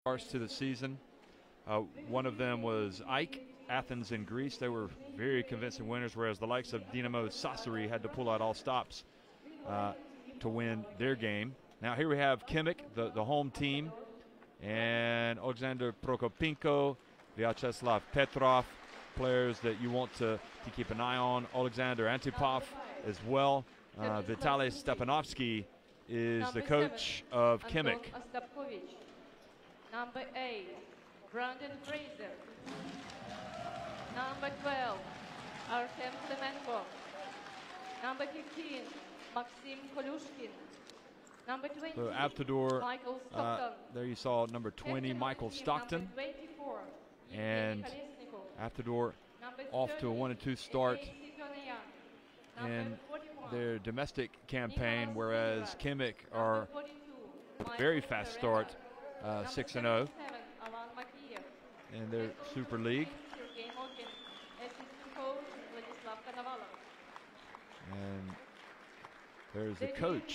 starts to the season. One of them was Ike, Athens in Greece. They were very convincing winners, whereas the likes of Dinamo Sassari had to pull out all stops to win their game. Now here we have Khimik, the home team, and Alexander Prokopinko, Vyacheslav Petrov, players that you want to keep an eye on. Alexander Antipov as well. Vitaly Stepanovsky is the coach of Khimik. Number 8, Brandon Fraser. Number 12, Artem Klemenko. Number 15, Maxim Kolushkin. Number 20, so Avtodor, Michael Stockton. there you saw number 20, Michael Stockton. Number 24, And Avtodor off to a 1-2 start in their domestic campaign, whereas Khimik are a very fast start, 6-0 in their Super League. And there's the coach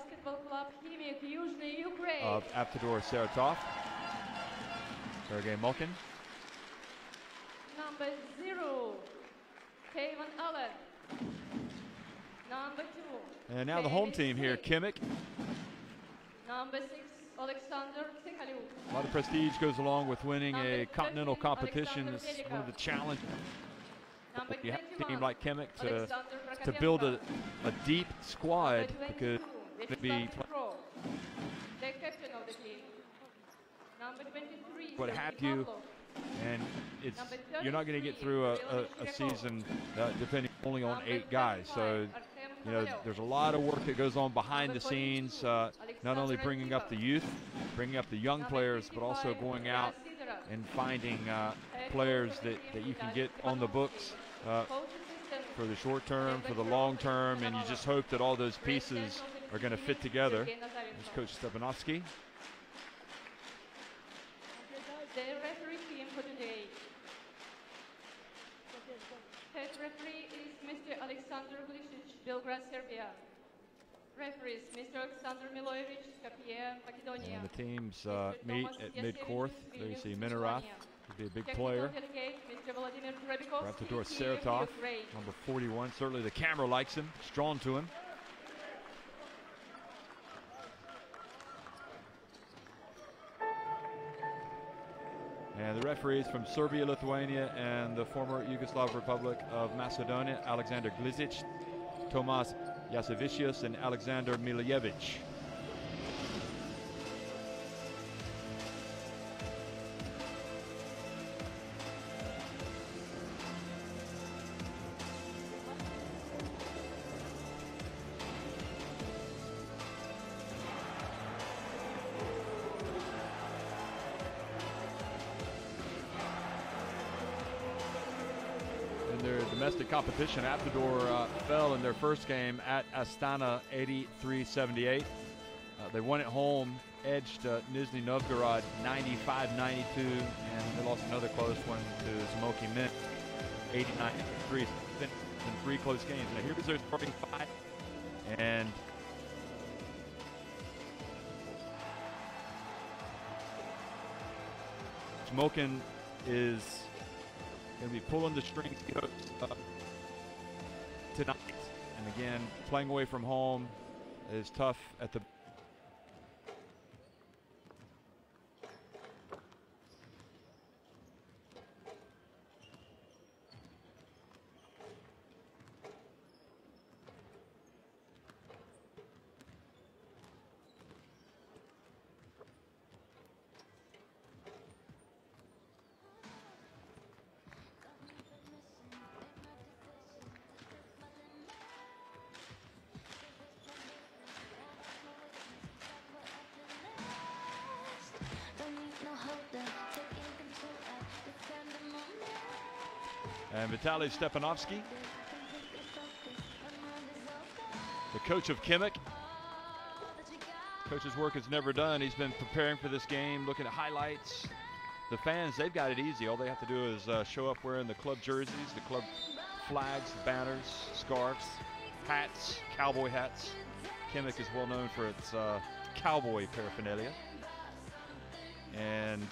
of Avtodor Saratov, Sergei Mokin. Number 0, Kevin Allen. Number 2. And now the home team here, Khimik. Number 6, Alexander Tsikaliuk. A lot of prestige goes along with winning a continental competition. It's one of the challenges. You have a team like Khimik to build a deep squad, because it be the captain of the team. Number 23, what have you, and it's you're not going to get through a season depending only on 8 guys. So you know there's a lot of work that goes on behind the scenes, not only bringing up the youth, bringing up the young players, but also going out and finding players that you can get on the books for the short term, for the long term, and you just hope that all those pieces are going to fit together. There's Coach Stepanovsky. The referee team for today. Head referee is Mr. Alexander Glisic, Belgrade, Serbia. Referees Mr. Alexander Milojevic, Skopje, Macedonia. And the teams meet at mid-course. There you see Minerath, would be a big player. Avtodor Saratov, number 41. Certainly the camera likes him, it's drawn to him. And the referees from Serbia, Lithuania, and the former Yugoslav Republic of Macedonia, Alexander Glisic, Tomas Jasevicius, and Alexander Milojevic. In their domestic competition, Avtodor fell in their first game at Astana 83-78. They won at home, edged Nizhny Novgorod 95-92, and they lost another close one to Zmoki Minsk 89-3. In 3 close games. Now here's their starting 5, and Zmokin is going to be pulling the strings tonight. And again, playing away from home is tough at the and Vitaly Stepanovsky, the coach of Khimik. Coach's work is never done. He's been preparing for this game, looking at highlights. The fans, they've got it easy. All they have to do is show up wearing the club jerseys, the club flags, banners, scarves, hats, cowboy hats. Khimik is well known for its cowboy paraphernalia. And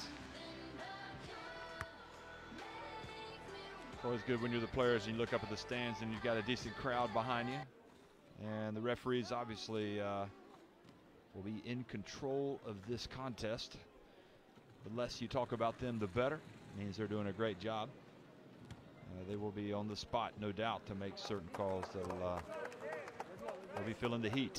always good when you're the players and you look up at the stands and you've got a decent crowd behind you. And the referees obviously will be in control of this contest. The less you talk about them, the better. It means they're doing a great job. They will be on the spot, no doubt, to make certain calls. They'll be feeling the heat.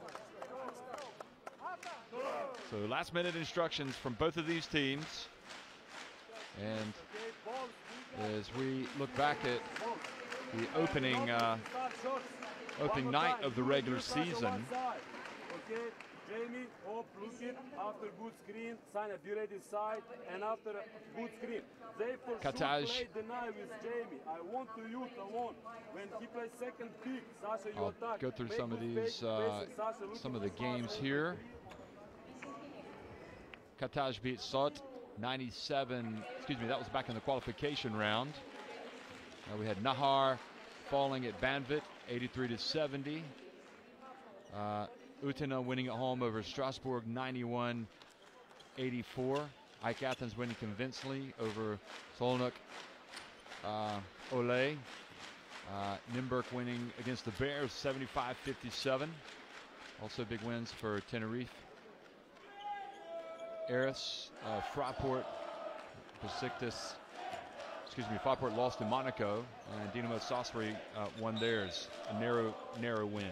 So last minute instructions from both of these teams. And as we look back at the opening night of the regular season, Jamie, hope, look it, after good screen, sign a be ready side, and after good screen. They for Kataj. sure play the night with Jamie. I want to you alone. When he plays second pick, Sasha, you I'll attack. go through Make some of good these, fake, Sasha, look some at of the Sasha. games here. Kataj beat Sot 97, excuse me, that was back in the qualification round. We had Nahar falling at Banvit 83-70. Utena winning at home over Strasbourg 91-84. Ike Athens winning convincingly over Solnuk Ole. Nymburk winning against the Bears 75-57. Also big wins for Tenerife. Eris, Fraport, Besiktas, Fraport lost to Monaco, and Dinamo Sassuolo won theirs. A narrow win.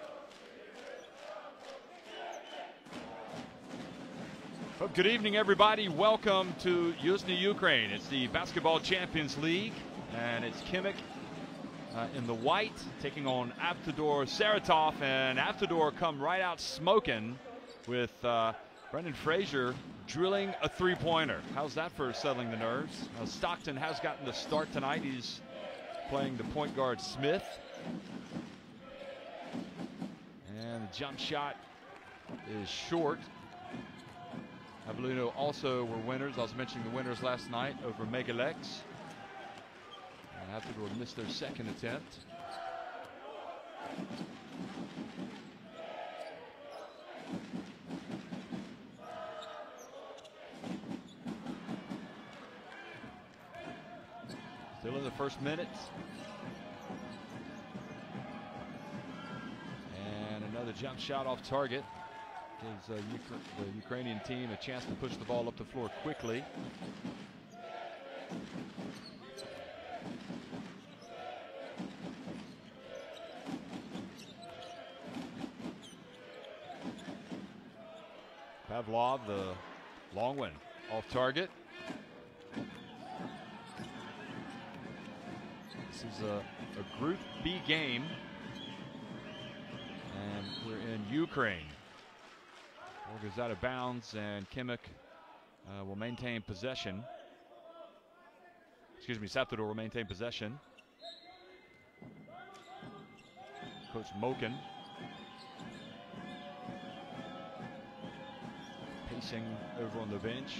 Well, good evening, everybody. Welcome to Yuzhny Ukraine. It's the Basketball Champions League, and it's Khimik in the white taking on Avtodor Saratov, and Avtodor come right out smoking with Brendan Fraser drilling a three-pointer. How's that for settling the nerves? Stockton has gotten the start tonight. He's playing the point guard Smith. And the jump shot is short. Avellino also were winners. I was mentioning the winners last night over Megalex. And Avtodor missed their second attempt. Still in the first minute. And another jump shot off target. Gives the Ukrainian team a chance to push the ball up the floor quickly. Pavlov, the long one, off target. This is a Group B game, and we're in Ukraine. Ball goes out of bounds, and Khimik will maintain possession. Excuse me, Avtodor will maintain possession. Coach Moken pacing over on the bench.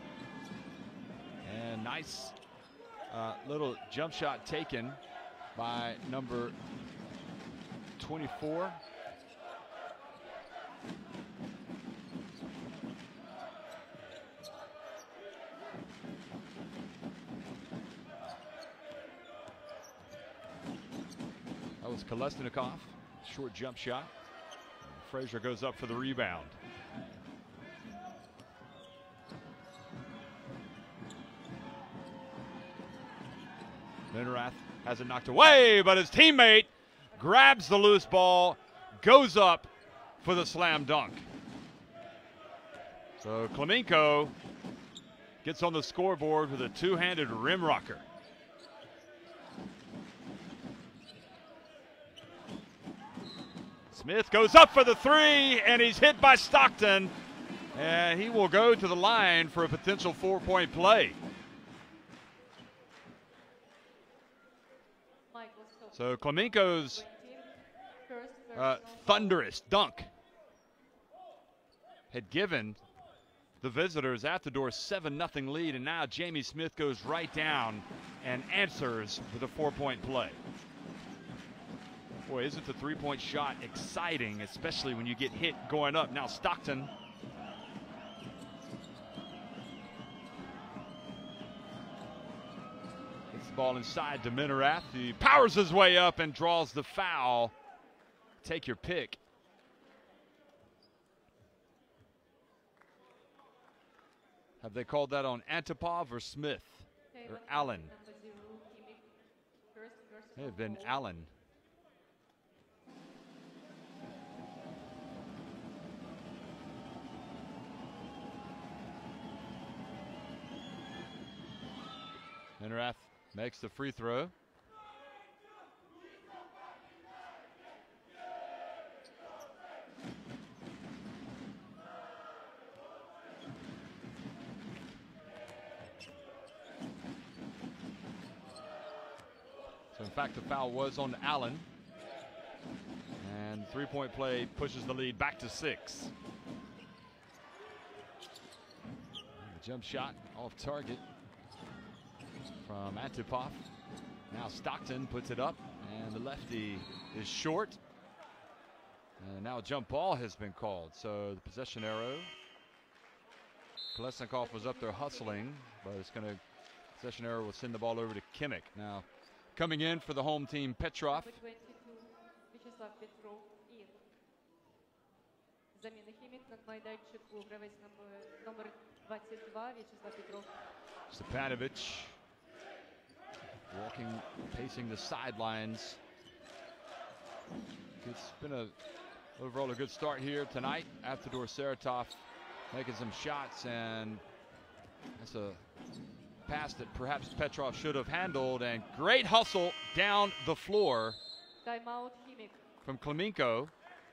And nice little jump shot taken by number 24. That was Kolesnikov, short jump shot. Fraser goes up for the rebound. Minerath has it knocked away, but his teammate grabs the loose ball, goes up for the slam dunk. So Klemenko gets on the scoreboard with a two-handed rim rocker. Smith goes up for the three, and he's hit by Stockton, and he will go to the line for a potential four-point play. So Klemenko's thunderous dunk had given the visitors at the door 7-0 lead, and now Jamie Smith goes right down and answers with a four-point play. Boy, isn't the three-point shot exciting, especially when you get hit going up. Now Stockton. It's the ball inside to Minerath. He powers his way up and draws the foul. Take your pick. Have they called that on Antipov or Smith or Allen? May have been Allen. Minerath makes the free throw. So in fact, the foul was on Allen. And three-point play pushes the lead back to 6. The jump shot off target from Antipov. Now Stockton puts it up, and the lefty is short. And now a jump ball has been called. So the possession arrow. Kolesnikov was up there hustling, but it's going to, possession arrow will send the ball over to Kimmich. Now coming in for the home team, Petrov. Stepanovic walking, pacing the sidelines. It's been overall a good start here tonight. Avtodor Saratov making some shots, and that's a pass that perhaps Petrov should have handled, and great hustle down the floor from Klemenko.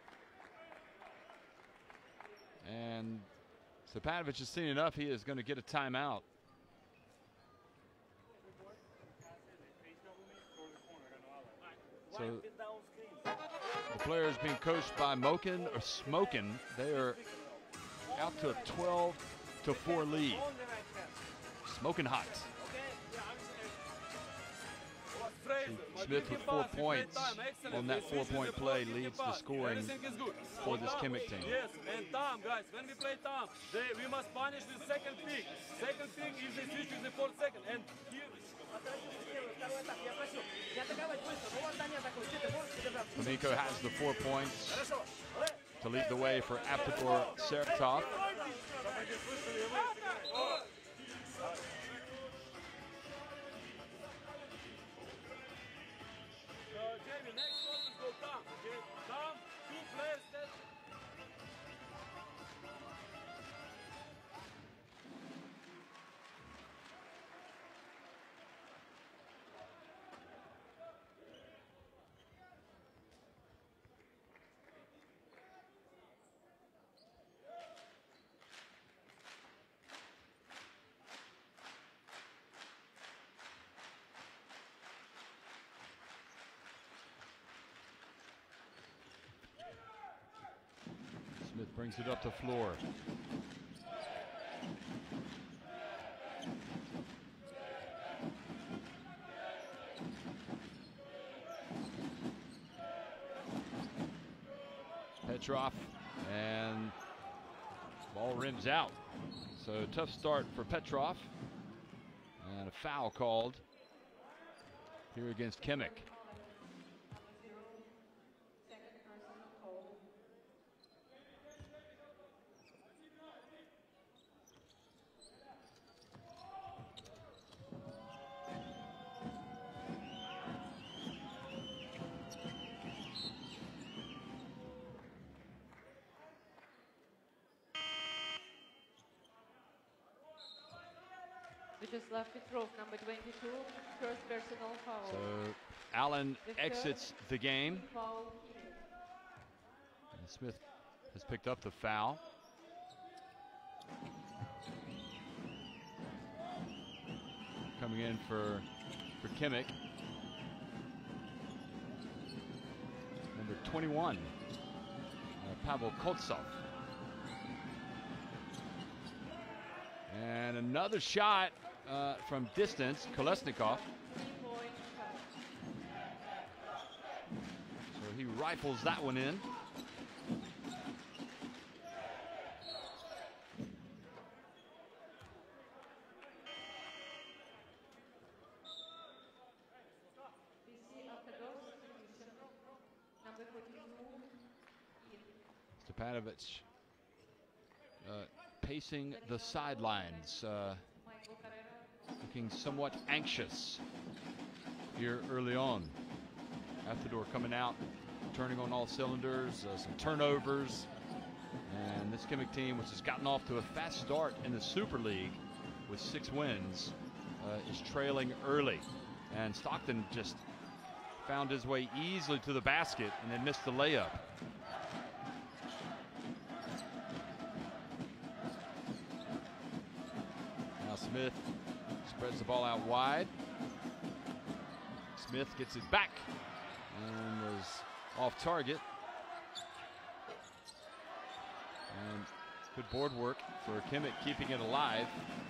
And Stepanovic has seen enough. He is going to get a timeout. So the player is being coached by Moken or Smokin. They are out to a 12-4 lead. Smoking hot. Smith with 4 points on that 4-point play leads the scoring for this Kimmich team. Yes, and Tom, guys, when we play Tom, we must punish the second pick. Second pick is the switch with the 4th second. And here, Klemenko has the 4 points to lead the way for Avtodor Saratov. Jamie, next one is go Tom. Okay, Tom, 2 players that. Smith brings it up to floor. Petrov, and ball rims out. So tough start for Petrov, and a foul called here against Kimmich. Vyacheslav Petrov, number 22, first personal foul. So Allen exits the game. And Smith has picked up the foul. Coming in for Kimmich. Number 21, Pavel Koltsov. And another shot from distance, Kolesnikov. So he rifles that one in. Stepanovic pacing the sidelines, looking somewhat anxious here early on. Altidore coming out, turning on all cylinders, some turnovers. And this Kimmich team, which has gotten off to a fast start in the Super League with 6 wins, is trailing early. And Stockton just found his way easily to the basket and then missed the layup. Now Smith spreads the ball out wide. Smith gets it back and was off target. And good board work for Kimmich, keeping it alive.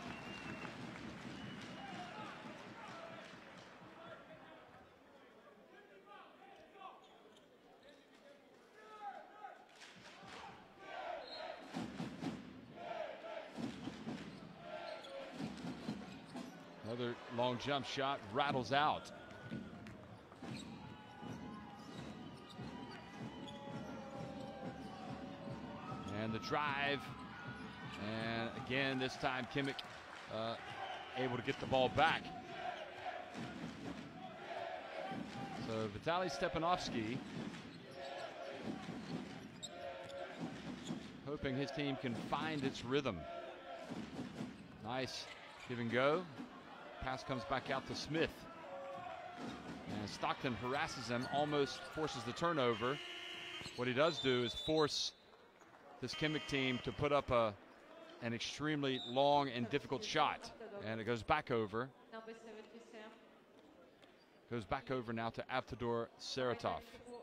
Another long jump shot rattles out. And the drive, and again this time Kimmich able to get the ball back. So Vitaly Stepanovsky hoping his team can find its rhythm. Nice give and go. Pass comes back out to Smith. And Stockton harasses him, almost forces the turnover. What he does do is force this Kimmich team to put up an extremely long and difficult shot. And it goes back over. Goes back over now to Altidore Saratov.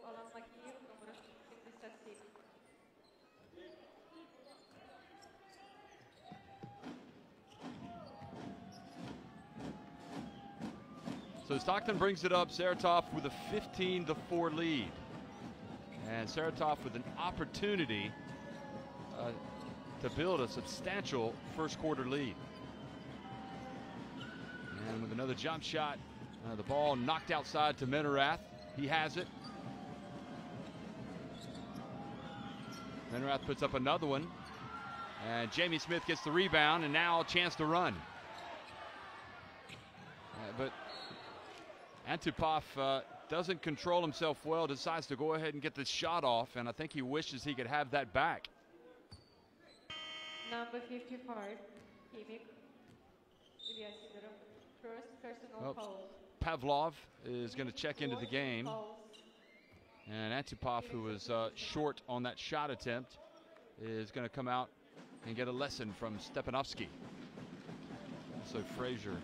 So Stockton brings it up, Saratov with a 15-4 lead. And Saratov with an opportunity to build a substantial first quarter lead. And with another jump shot, the ball knocked outside to Menerath. He has it. Menerath puts up another one. And Jamie Smith gets the rebound, and now a chance to run. But Antipov doesn't control himself well, decides to go ahead and get this shot off, and I think he wishes he could have that back. Number 55, Kimmich. First personal foul. Pavlov is going to check into the game. And Antipov, who was short on that shot attempt, is going to come out and get a lesson from Stepanovsky. So Frazier.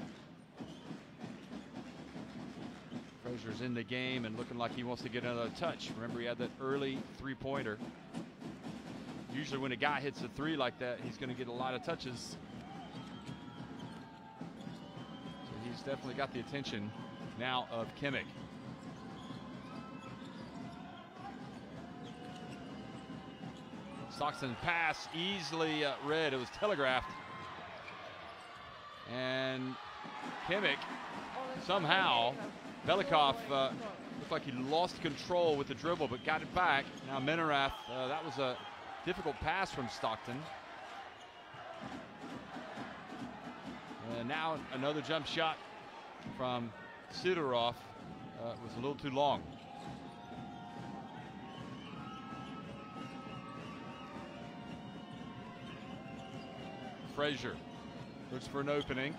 Frazier's in the game and looking like he wants to get another touch. Remember, he had that early three-pointer. Usually when a guy hits a three like that, he's going to get a lot of touches. So he's definitely got the attention now of Kimmich. Stockton pass easily read. It was telegraphed. And Kimmich somehow, Velikov looked like he lost control with the dribble, but got it back. Now Menerath, that was a difficult pass from Stockton. And now another jump shot from Sidorov was a little too long. Frazier looks for an opening.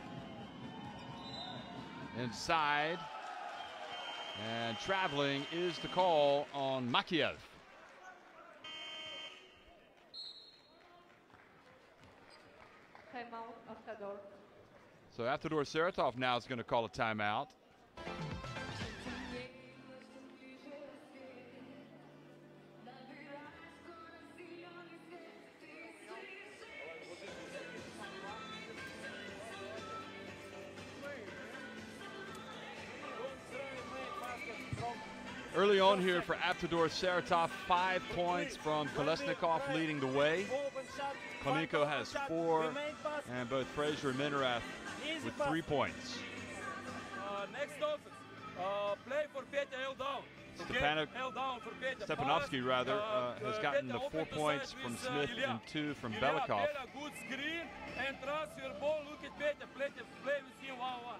Inside. And traveling is the call on Makiev. Timeout, Altidore. So Altidore Saratov now is going to call a timeout. Early on here for Altidore Saratov, 5 points from Kolesnikov leading the way. Klimko has 4, and both Frazier and Menerath with 3 points. Next offense, play for Petya L down. Stepanovsky has gotten the 4 points from Smith and 2 from Belikov. Good screen and transfer ball. Look at Petya. Play with him 1-1.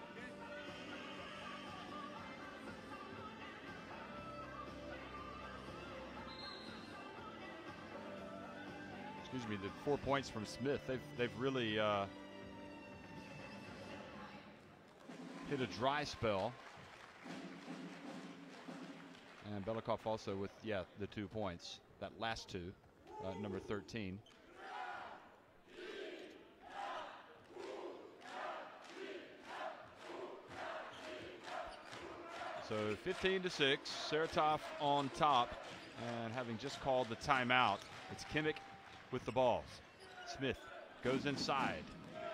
Excuse me, the 4 points from Smith. They've really hit a dry spell. And Belikov also with, the 2 points. That last 2, number 13. So 15-6, Saratov on top, and having just called the timeout, it's Kimmich with the balls. Smith goes inside.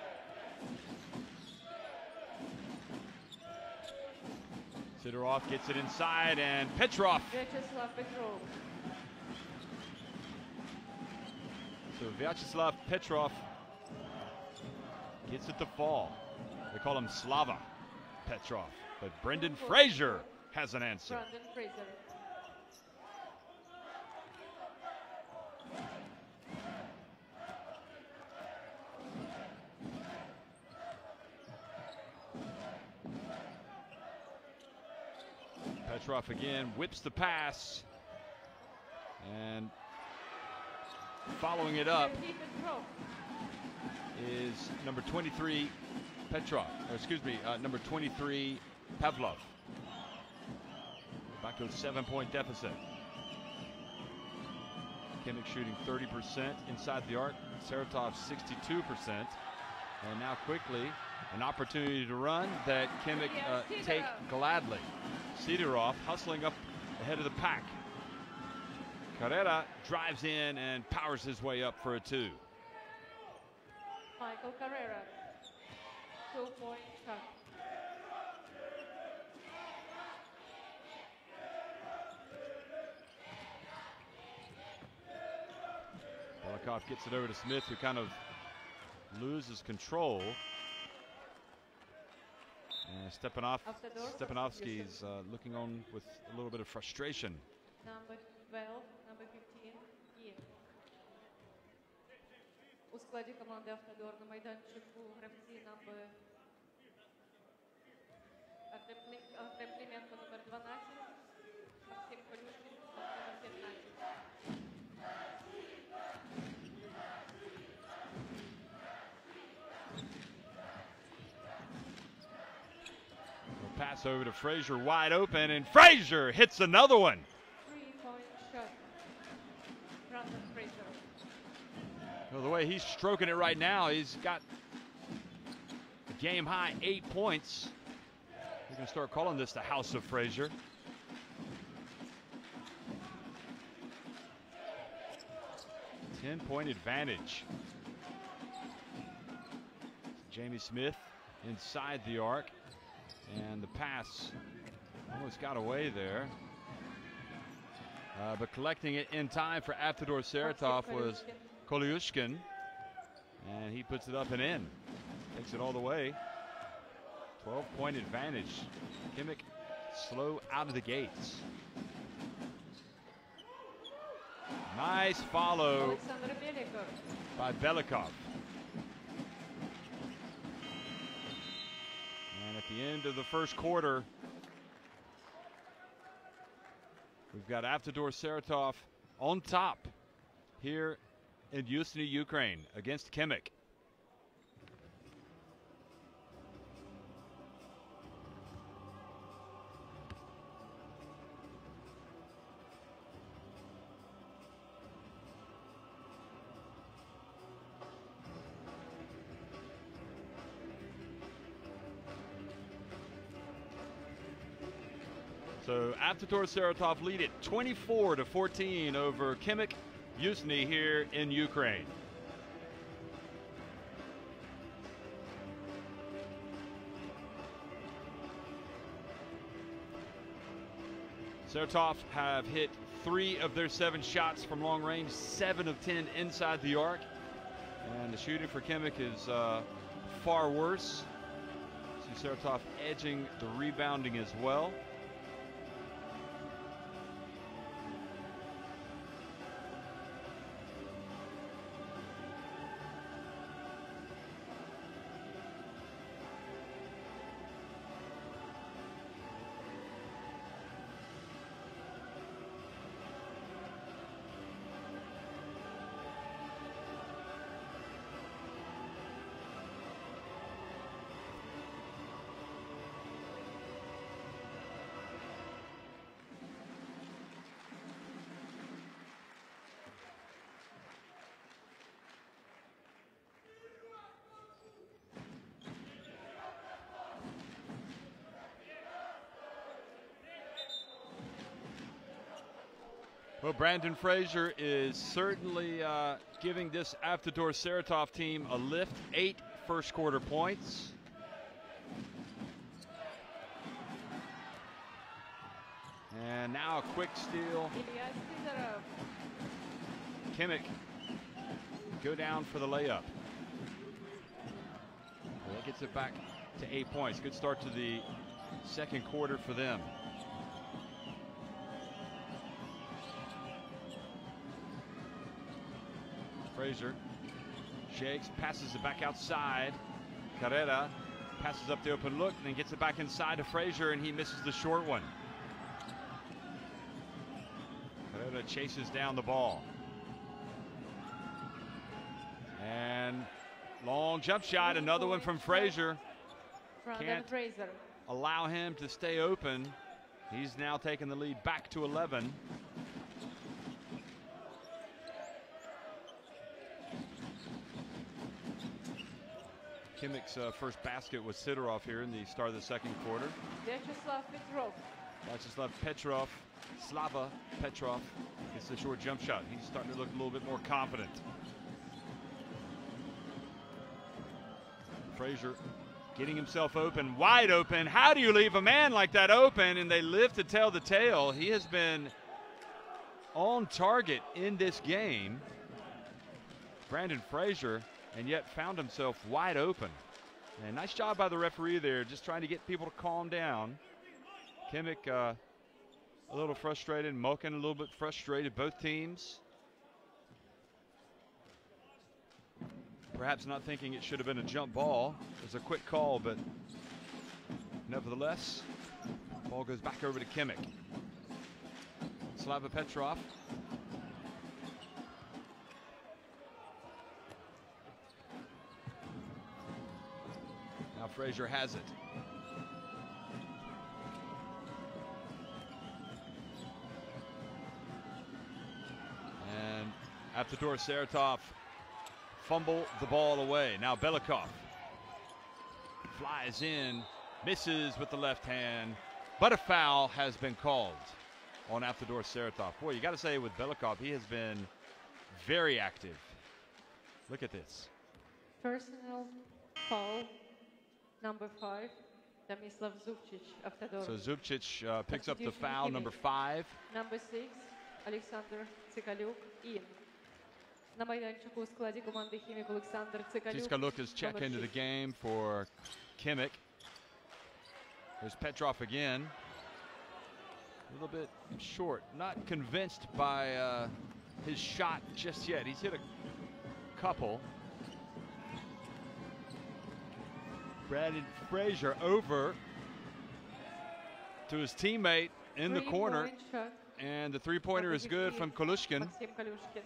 Sidorov gets it inside, and Petrov. Vyacheslav Petrov. So Vyacheslav Petrov gets it to fall. They call him Slava Petrov, but Brendan Fraser has an answer. Brendan Fraser. Petrov again whips the pass, and following it up is number 23 Petrov, or excuse me, number 23 Pavlov. Back to a 7-point deficit. Kimmich shooting 30% inside the arc, Saratov 62%, and now quickly an opportunity to run that Kimmich take gladly. Sidorov hustling up ahead of the pack. Carrera drives in and powers his way up for a 2. Michael Carrera, 2-point shot. Belikov gets it over to Smith, who kind of loses control. Stepanovsky's looking on with a little bit of frustration. Number 12, number 15, Ian. У складі команди Автодор на майданчику гравці номер Артем Клименко номер 12, Максим Полюшкин номер 15. Pass over to Fraser, wide open, and Fraser hits another one. 3-point shot. Brendan Fraser. Well, the way he's stroking it right now, he's got a game high 8 points. We're going to start calling this the House of Fraser. Ten-point advantage. Jamie Smith inside the arc. And the pass almost got away there. But collecting it in time for Avtodor Saratov was Kolyushkin. And he puts it up and in. Takes it all the way. 12-point advantage. Kimmich slow out of the gates. Nice follow by Belikov. At the end of the first quarter, we've got Avtodor Saratov on top here in Yuzhny, Ukraine against Kimmich. So Avtodor Saratov lead it 24-14 over Kimmich Yuzhny here in Ukraine. Saratov have hit 3 of their 7 shots from long range, 7 of 10 inside the arc. And the shooting for Kimmich is far worse. See Saratov edging the rebounding as well. Well, Brandon Frazier is certainly giving this Avtodor Saratov team a lift. 8 first quarter points. And now a quick steal. Ilya Sidorov. Kimmich go down for the layup. Well, that gets it back to 8 points. Good start to the second quarter for them. Frazier shakes, passes it back outside. Carrera passes up the open look, and then gets it back inside to Frazier, and he misses the short one. Carrera chases down the ball. And long jump shot, another one from Frazier. Can't Fraser. allow him to stay open. He's now taking the lead back to 11. Kimmich's first basket was Sidorov here in the start of the second quarter. Vyacheslav Petrov. Vyacheslav Petrov, Slava Petrov gets the short jump shot. He's starting to look a little bit more confident. Frazier getting himself open, wide open. How do you leave a man like that open? And they live to tell the tale. He has been on target in this game, Brandon Frazier, and yet found himself wide open. And nice job by the referee there, just trying to get people to calm down. Kimmich a little frustrated, Moken a little bit frustrated, both teams. Perhaps not thinking it should have been a jump ball. It was a quick call, but nevertheless, ball goes back over to Kimmich. Slava Petrov. Now Frazier has it. And Avtodor Saratov fumble the ball away. Now Belikov flies in, misses with the left hand, but a foul has been called on Avtodor Saratov. Boy, you got to say with Belikov, he has been very active. Look at this. Personal foul, number 5, Tomislav Zubcic, Avtodor. So Zubcic picks up the foul, number 5. Number 6, Alexander Tsikaluk, in. На майданчику у складі команди Хімік Олександр Цикалюк. Tsikaluk is check into the game for Kimmich. There's Petrov again. A little bit short. Not convinced by his shot just yet. He's hit a couple. Brandon Frazier over to his teammate in the corner. And the three-pointer is good from Kolushkin. Максим Калюшкин.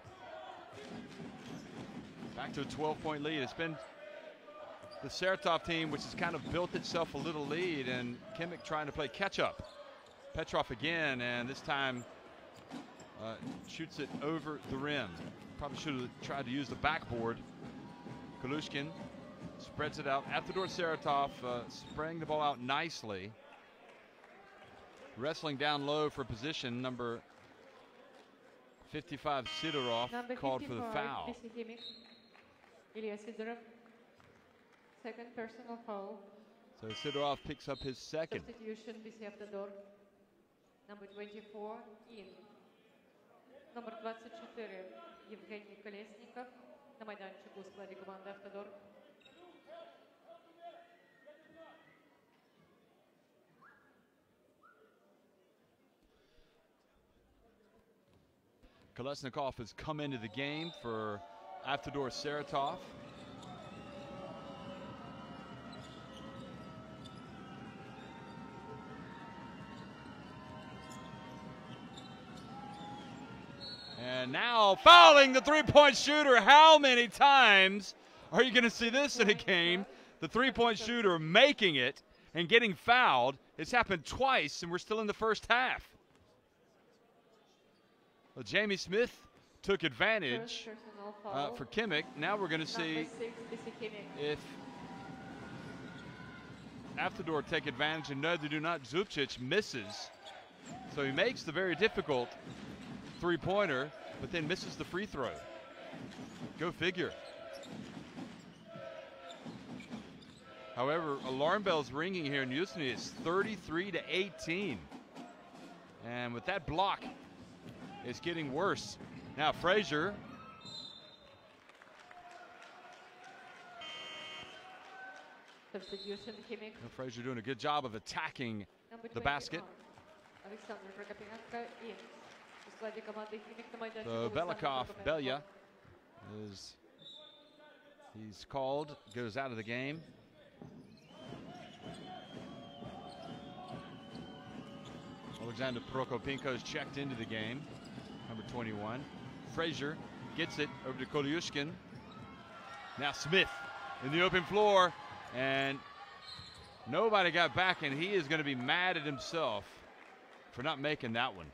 Back to a 12-point lead. It's been the Saratov team which has kind of built itself a little lead, and Kimmich trying to play catch-up. Petrov again, and this time shoots it over the rim. Probably should have tried to use the backboard. Kolushkin spreads it out. Avtodor Saratov spraying the ball out nicely. Wrestling down low for position, number 55 Sidorov called for the foul. Ilya Sidorov, second personal foul. So Sidorov picks up his second. Substitution, BC Avtodor. Number 24, in. Номер 24, Евгений Колесников. На майданчику у складі команди Автодор. Kolesnikov has come into the game for Avtodor Saratov. And now fouling the three-point shooter. How many times are you going to see this in a game? The three-point shooter making it and getting fouled. It's happened twice, and we're still in the first half. Well, Jamie Smith took advantage for Kimmich. Now we're going to see if Avtodor take advantage, and no, they do not. Zubcic misses. So he makes the very difficult three-pointer, but then misses the free throw. Go figure. However, alarm bells ringing here in Houston. It's 33-18. And with that block, it's getting worse. Now Frazier. Substitution, Kimmich. Frazier doing a good job of attacking Number the basket. 21, Alexander Prokopенko in. У складе команды Химик на майданчику So Александр Belikov, Прокопенко. Belya, he's called, goes out of the game. Alexander Prokopenko is checked into the game, number 21. Frazier gets it over to Koliushkin. Now Smith in the open floor, and nobody got back, and he is going to be mad at himself for not making that one.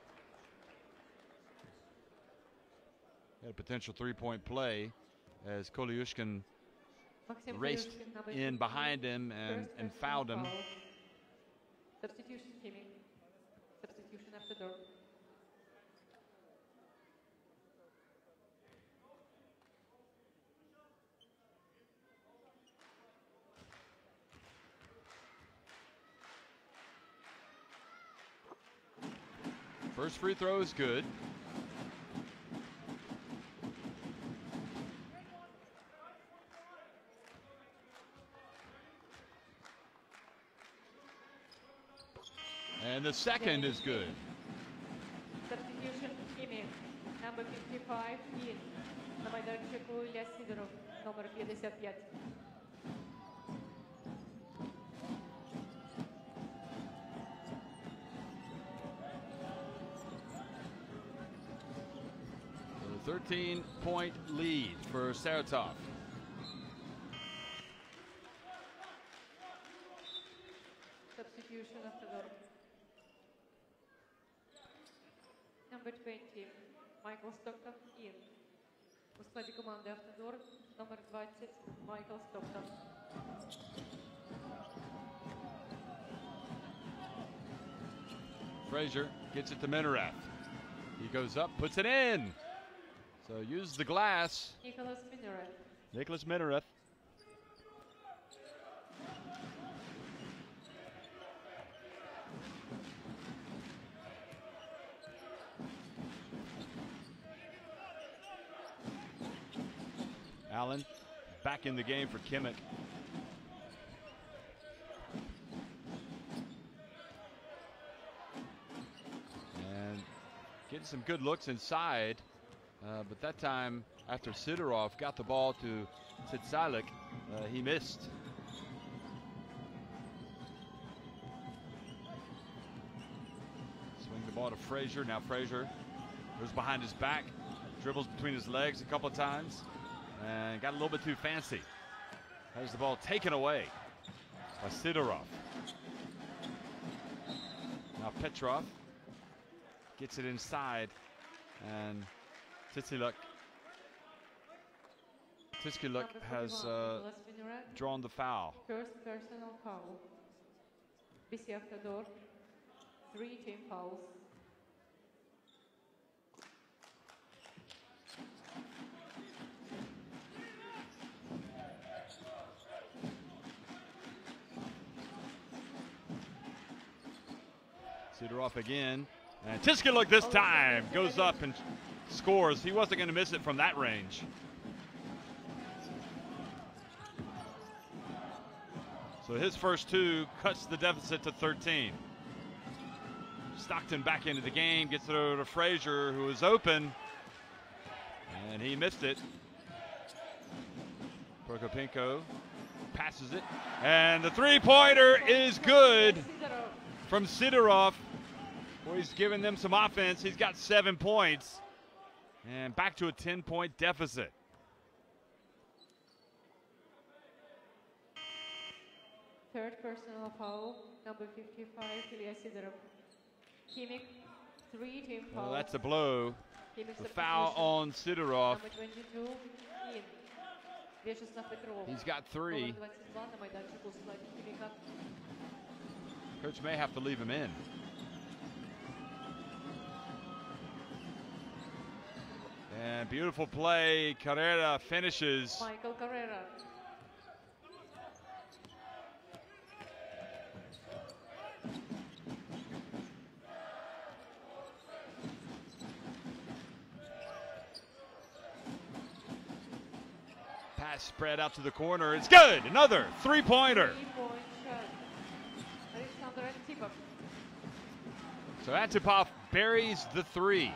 Had a potential three-point play as Koliushkin Maxim raced Koliushkin, number in 15, behind him and first personal fouled him. foul. Substitution, Kimmich. Substitution after door. First free throw is good. And the second is good. Substitution, Kimmich. Number 55 in. На майданчику Илья Сидоров, номер 55. A 13-point lead for Saratov. Substitution after door. Number 20, Michael Stockton in. У складе команды Автодор, номер 20, Майкл Стоктон. Frazier gets it to Minerath. He goes up, puts it in. So use the glass. Nicholas Minerath. Nicholas Minerath. Allen back in the game for Kimmich. And getting some good looks inside, but that time after Sidorov got the ball to Tsitsilik, he missed. Swing the ball to Frazier. Now Frazier goes behind his back, dribbles between his legs a couple of times, and got a little bit too fancy. Has the ball taken away by Sidorov. Now Petrov gets it inside, and Tsitsilik has drawn the foul. First personal foul. BC Автодор, 3 team fouls. Sidorov again, and Tsitsilik this time goes up and scores. He wasn't going to miss it from that range. So his first two cuts the deficit to 13. Stockton back into the game, gets it over to Frazier, who is open, and he missed it. Prokopenko passes it, and the three-pointer is good from Sidorov. Boy, he's giving them some offense. He's got 7 points, and back to a 10-point deficit. Third personal foul, number 55, Ilya Sidorov. Kimmich, 3 team fouls. Well, that's a blow. Kimmich The foul on Sidorov. Number 22, in. Вячеслав Петров. He's got 3. Номер 22 на майданчику складе Химика. Coach may have to leave him in. And beautiful play. Carrera finishes. Michael Carrera. Pass spread out to the corner. It's good. Another three-pointer. 3-point shot. Alexander Antipov. So Antipov buries the three.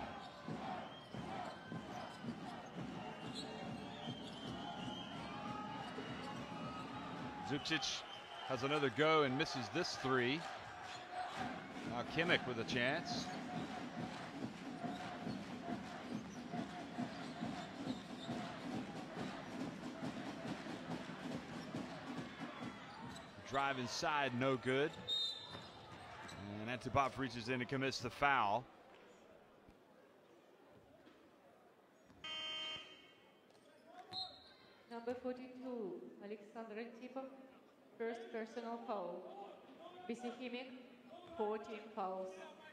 Zubcic has another go and misses this three. Now Kimmich with a chance. Drive inside, no good. And Antipov reaches in and commits the foul. Number 42, Alexander Antipov, first personal foul. BC Chimik, 14 fouls.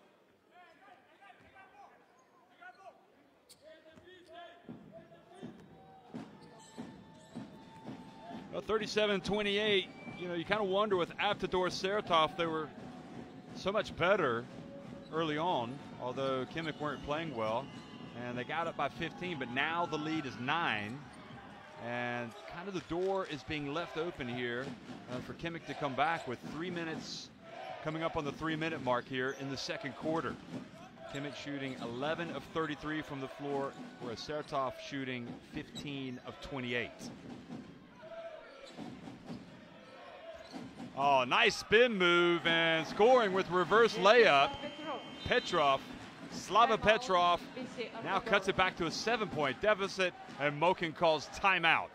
Well, 37-28. You know, you kind of wonder with Avtodor Saratov, they were so much better early on, although Kimmich weren't playing well. And they got up by 15, but now the lead is 9. And kind of the door is being left open here for Kimmich to come back with 3 minutes coming up on the 3-minute mark here in the second quarter. Kimmich shooting 11 of 33 from the floor, whereas Saratov shooting 15 of 28. Oh, nice spin move and scoring with reverse layup. Petrov, Slava Petrov now cuts it back to a 7-point deficit, and Moken calls timeout.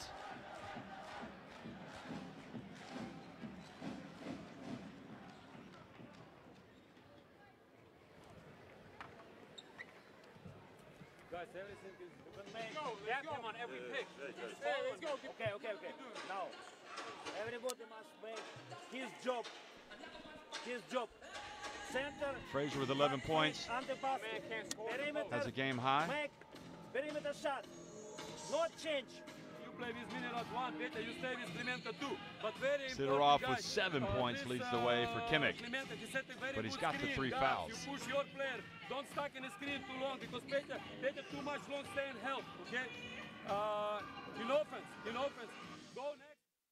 Guys, everything is tap him on every pick. Let's go. Okay. Now, everybody must make his job. Center. Frazier with 11 points. Has a game high. Make perimeter shot. No change. You play with Minerals 1, better you stay with Clemente 2. But very Sidorov with 7 points leads the way for Kimmich. But he's got the 3 fouls. You push your player. Don't stuck in the screen too long because better too much long stay and help. Okay? In offense. Go next.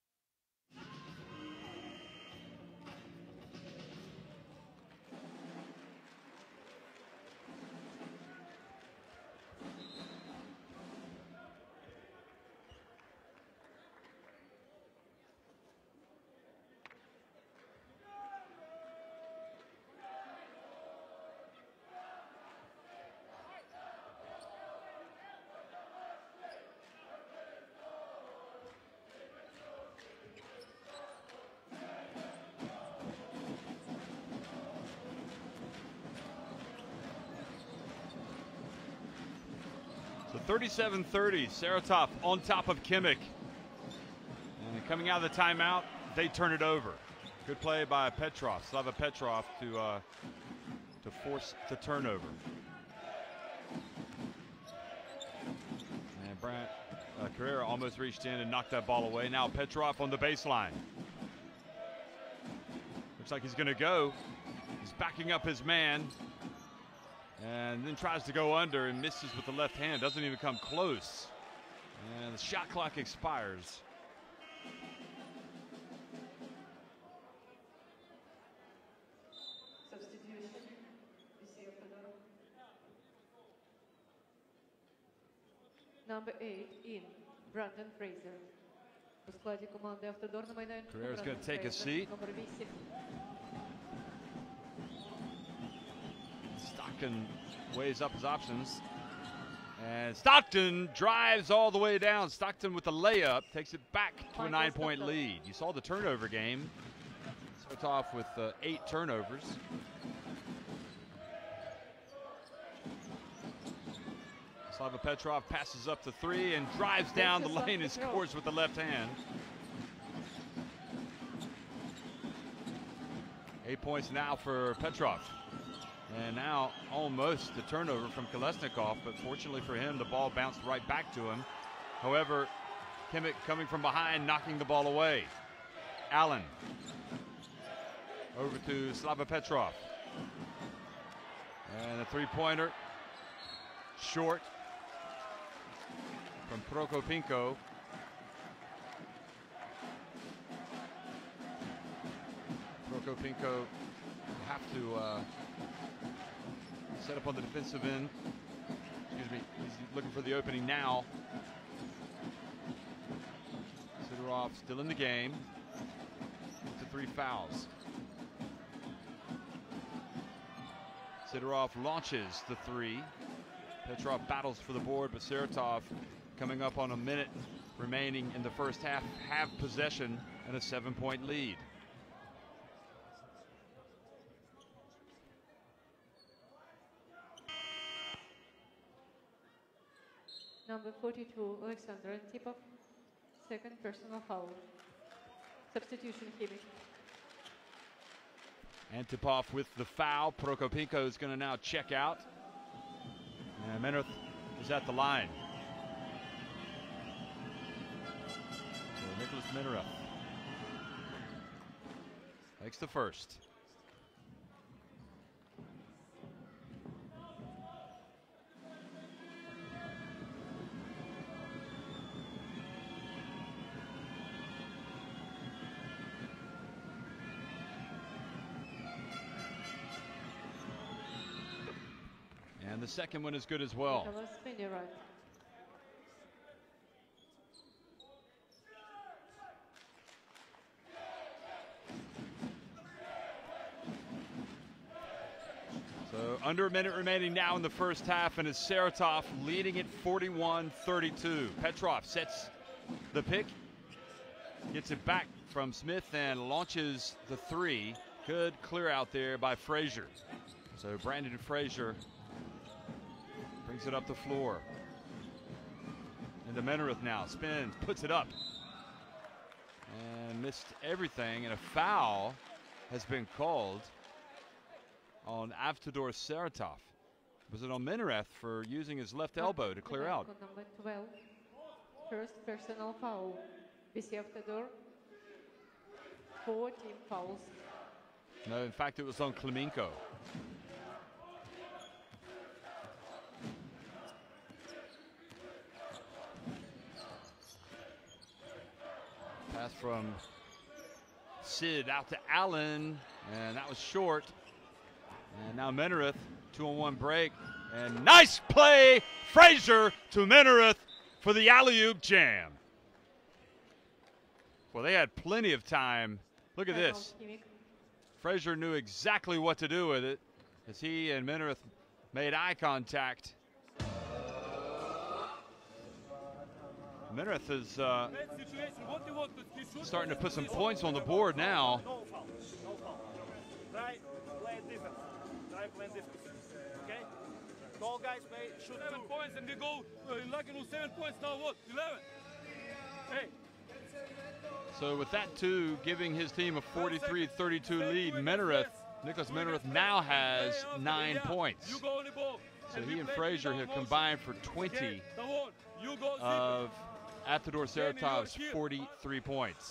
So 37-30, Saratov on top of Kimmich. And coming out of the timeout, they turn it over. Good play by Petrov, Slava Petrov, to force the turnover. And Carrera almost reached in and knocked that ball away. Now Petrov on the baseline. Looks like he's going to go. He's backing up his man. And then tries to go under and misses with the left hand. Doesn't even come close. And the shot clock expires. Substitution. Number 8 in Brandon Fraser. У складі команди Автодор на майданчику. Carrera's going to take a seat. Номер 8. Stockton weighs up his options. And Stockton drives all the way down. Stockton with the layup takes it back to a 9-point lead. You saw the turnover game. Starts off with 8 turnovers. Slava Petrov passes up to 3 and drives down the lane and scores with the left hand. 8 points now for Petrov. And now almost the turnover from Kolesnikov, but fortunately for him, the ball bounced right back to him. However, Kimmich coming from behind, knocking the ball away. Allen over to Slava Petrov. And a three-pointer, short from Prokopenko. Prokopenko have to set up on the defensive end. Excuse me, he's looking for the opening now. Sidorov still in the game. To 3 fouls. Sidorov launches the three. Petrov battles for the board, but Saratov, coming up on a minute remaining in the first half, have possession and a 7-point lead. Number 42, Alexander Antipov, second personal foul. Substitution, Kimmich. Antipov with the foul. Prokopenko is going to now check out. And Menrith is at the line. So Nicholas Menrith takes the first. And the second one is good as well. Nicholas Menrith. So under a minute remaining now in the first half, and it's Saratov leading it 41-32. Petrov sets the pick, gets it back from Smith and launches the three. Good clear out there by Frazier. So Brandon Frazier brings it up the floor. Into Menrith now, spins, puts it up. And missed everything, and a foul has been called on Avtodor Saratov. Was it on Menrith for using his left elbow to clear out? Number 12, first personal foul. Avtodor, 4 team fouls. No, in fact, it was on Klemenko. Pass from Sid out to Allen, and that was short. And now Menrith, 2-on-1 break, and nice play, Frazier to Menrith for the alley-oop jam. Well, they had plenty of time. Look at this. Frazier knew exactly what to do with it as he and Menrith made eye contact. Menrith is starting to put some points on the board now. No foul. No foul. Try play defense. Try play defense. Okay? Tall guys may shoot 7 points and we go lucky no 7 points. Now what? 11. Hey. So with that too, giving his team a 43-32 lead, Menrith, Nicholas Menrith now has 9 points. So he and Frazier have combined for 20 of Avtodor Saratov's 43 points.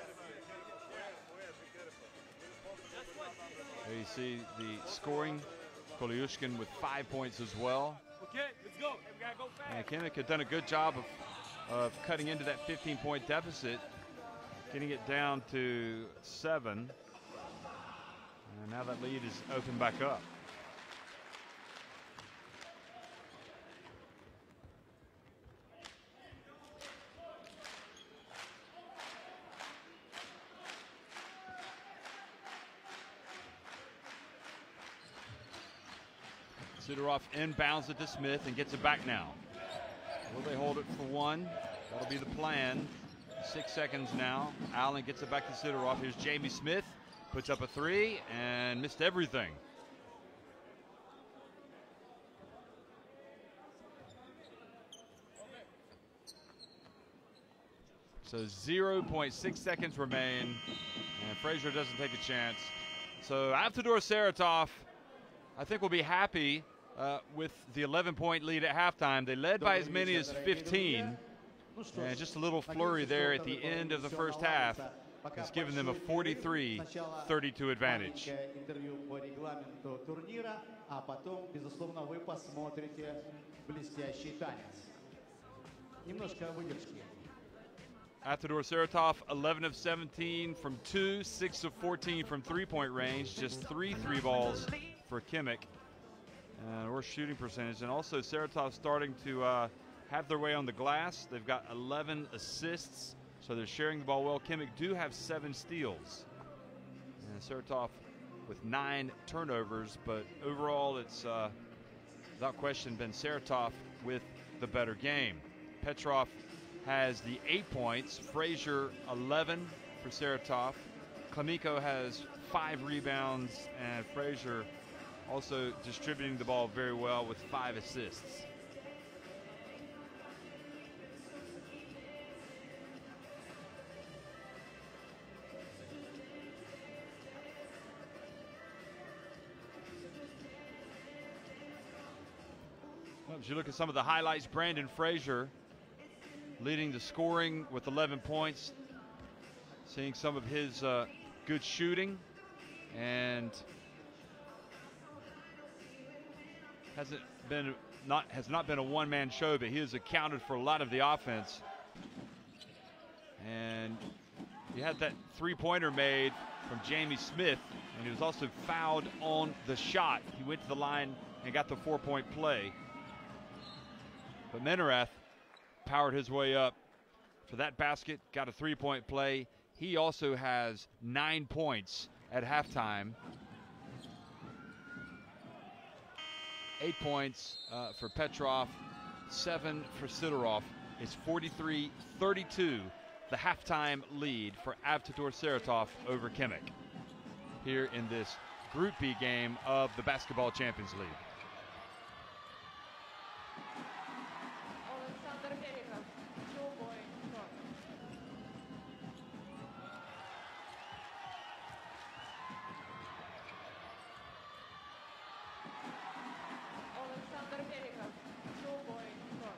There you see the scoring. Koliushkin with 5 points as well. Okay, let's go. We gotta go fast. And Kimmich had done a good job of cutting into that 15-point deficit, getting it down to 7. And now that lead is opened back up. Sidorov inbounds it to Smith and gets it back now. Will they hold it for 1? That'll be the plan. 6 seconds now. Allen gets it back to Sidorov. Here's Jamie Smith. Puts up a 3 and missed everything. So 0.6 seconds remain. And Frazier doesn't take a chance. So Avtodor Saratov I think we'll be happy with the 11-point lead at halftime. They led by as many as 15. And just a little flurry there at the end of the first half has given them a 43-32 advantage. Avtodor Saratov, 11 of 17 from 2, 6 of 14 from 3-point range, just 3 balls for Kimmich. Worse shooting percentage. And also Saratov starting to have their way on the glass. They've got 11 assists, so they're sharing the ball well. Kimmich do have 7 steals. And Saratov with 9 turnovers, but overall it's without question been Saratov with the better game. Petrov has the 8 points, Frazier 11 for Saratov. Klemiko has 5 rebounds, and Frazier also distributing the ball very well with 5 assists. Well, as you look at some of the highlights, Brandon Frazier leading the scoring with 11 points, seeing some of his good shooting, and has not been a one-man show, but he has accounted for a lot of the offense. And he had that 3-pointer made from Jamie Smith, and he was also fouled on the shot. He went to the line and got the 4-point play. But Menerath powered his way up for that basket, got a 3-point play. He also has 9 points at halftime. 8 points for Petrov, 7 for Sidorov. It's 43-32, the halftime lead for Avtodor Saratov over Kimmich here in this Group B game of the Basketball Champions League. Alexander Berikov, 2-point shot. Alexander Berikov, 2-point shot.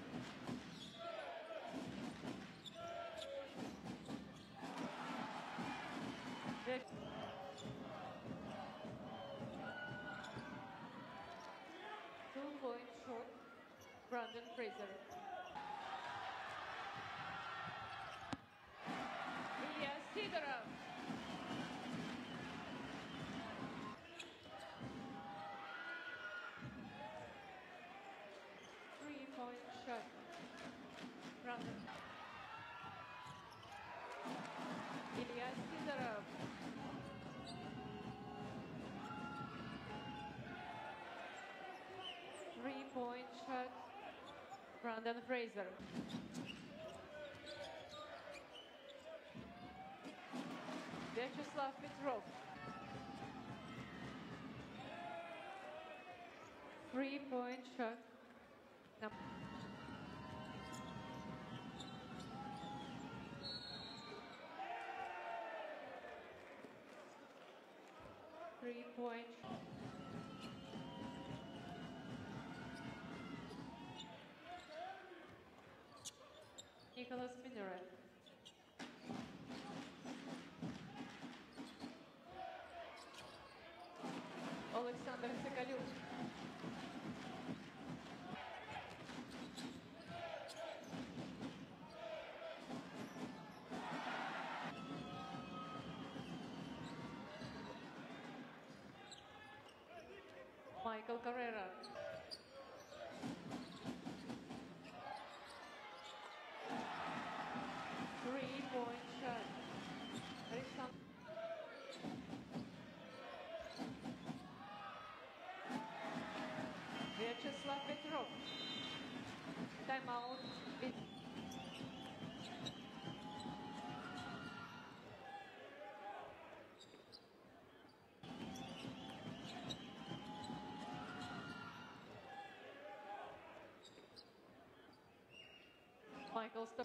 Two-point shot, Brandon Fraser. Ilya Sidorov. Three-point shot, Brandon. Ilya Sidorov. Three-point shot, Brandon Fraser. Vyacheslav Petrov. Three-point shot. Three-point. Nicholas Mineret. Alexander Sokoliuk. Michael Carrera. Three-point shot. Vyacheslav Petrov. Timeout. Michael Stop.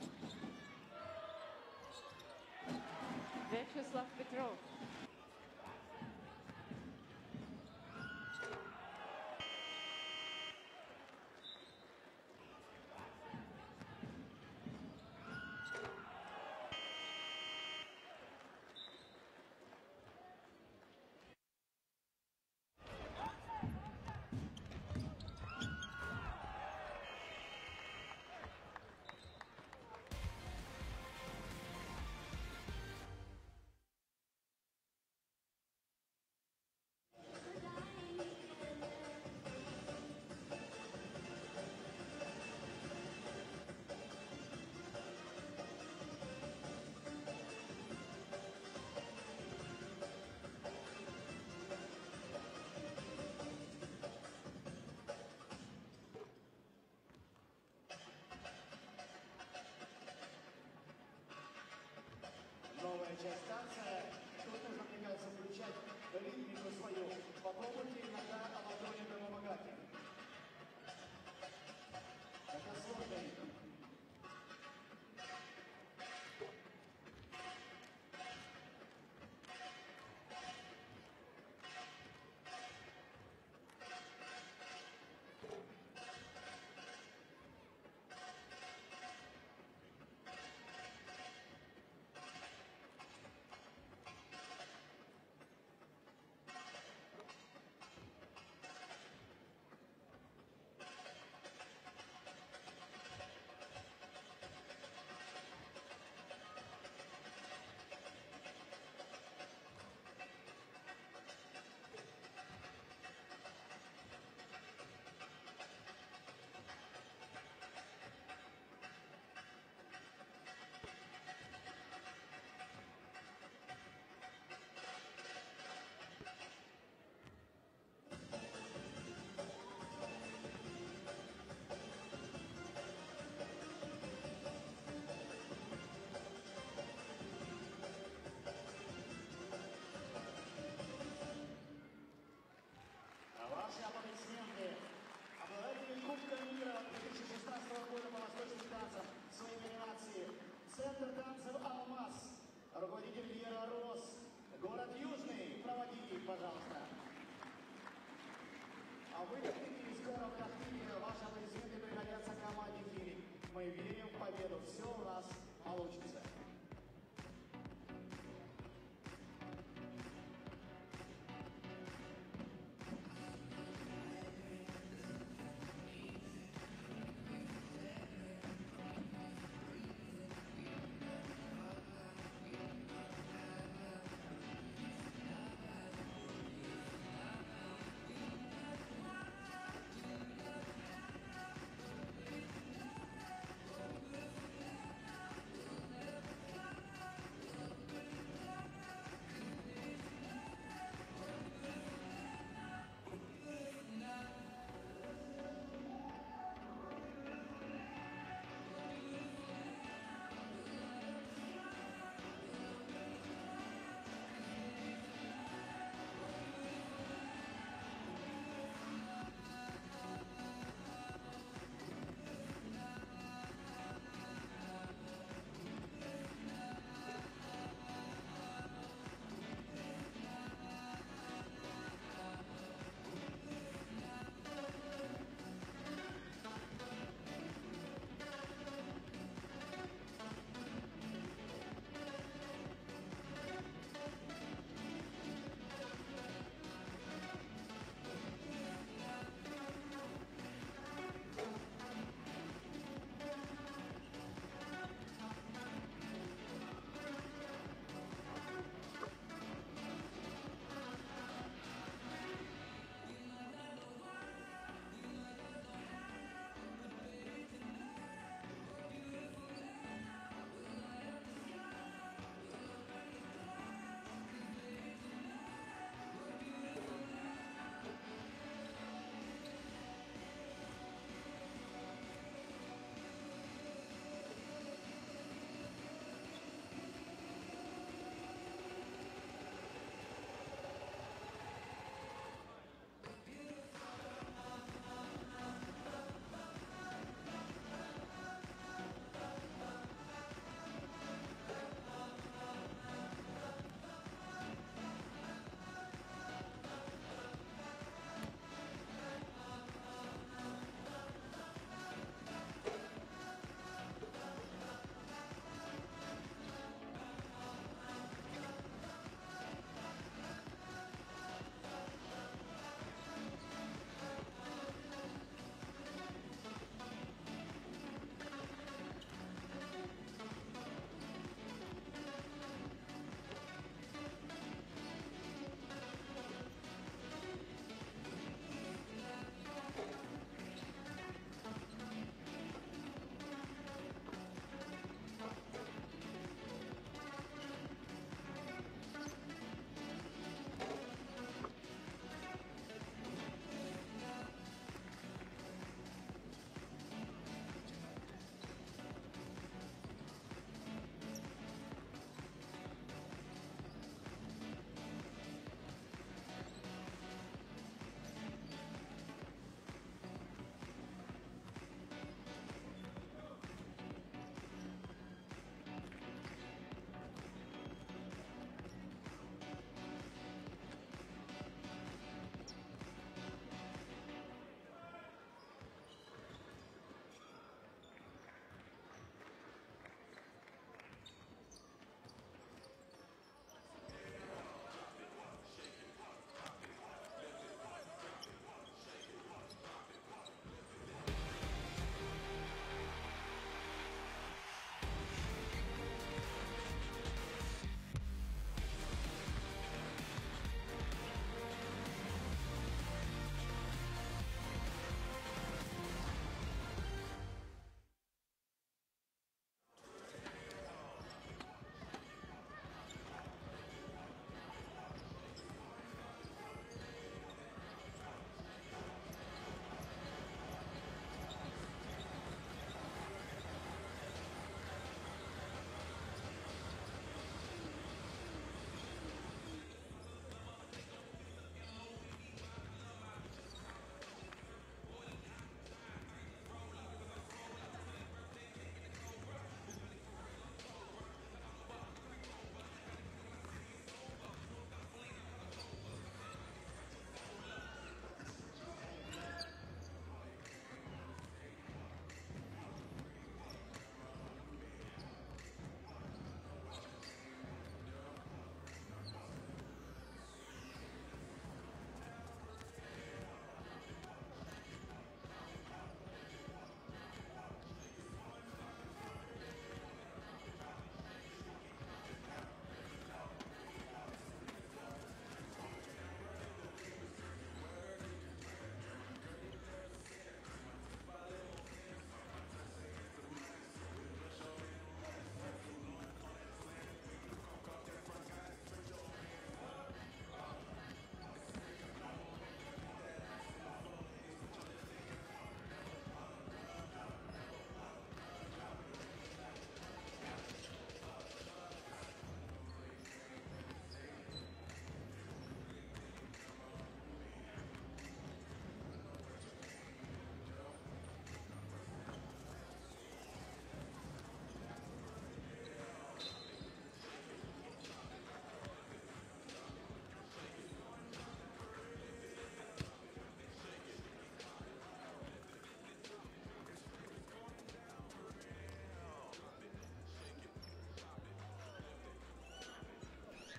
Vyacheslav Petrov. новая часть танца. Тут нужно, мне кажется, включать ритмику свою. Попробуйте иногда ладонями помогать. Это сложный ритм. Ваши аплодисменты. Обладатели Кубка мира 2016 года по восточным танцам в своей номинации Центр танцев «Алмаз», руководитель Вера Рос, город Южный. Проводите их, пожалуйста. А вы, и скоро в Тахтине, ваши аплодисменты пригодятся команде «Финик». Мы верим в победу. Все у нас получится.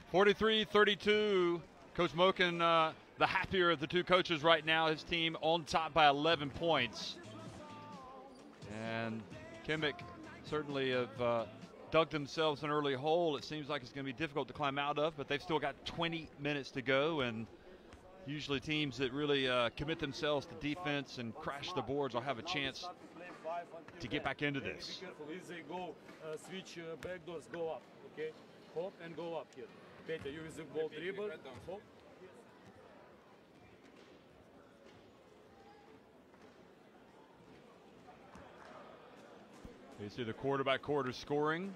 43-32. Coach Moken, the happier of the two coaches right now. His team on top by 11 points. And Kimmick certainly have dug themselves an early hole. It seems like it's going to be difficult to climb out of, but they've still got 20 minutes to go. And usually teams that really commit themselves to defense and crash the boards will have a chance to get back into this. Be careful. If they go switch back doors, go up. Okay, hop and go up here. Petya, you with the ball dribble. Hop. You see the quarter-by-quarter scoring.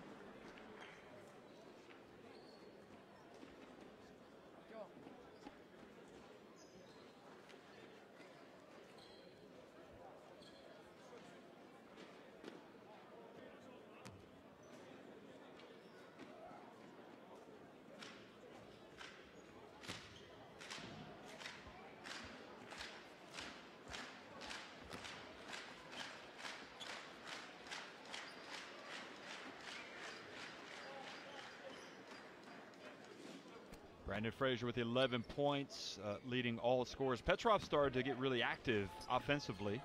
Brandon Frazier with 11 points, leading all scorers. Petrov started to get really active offensively.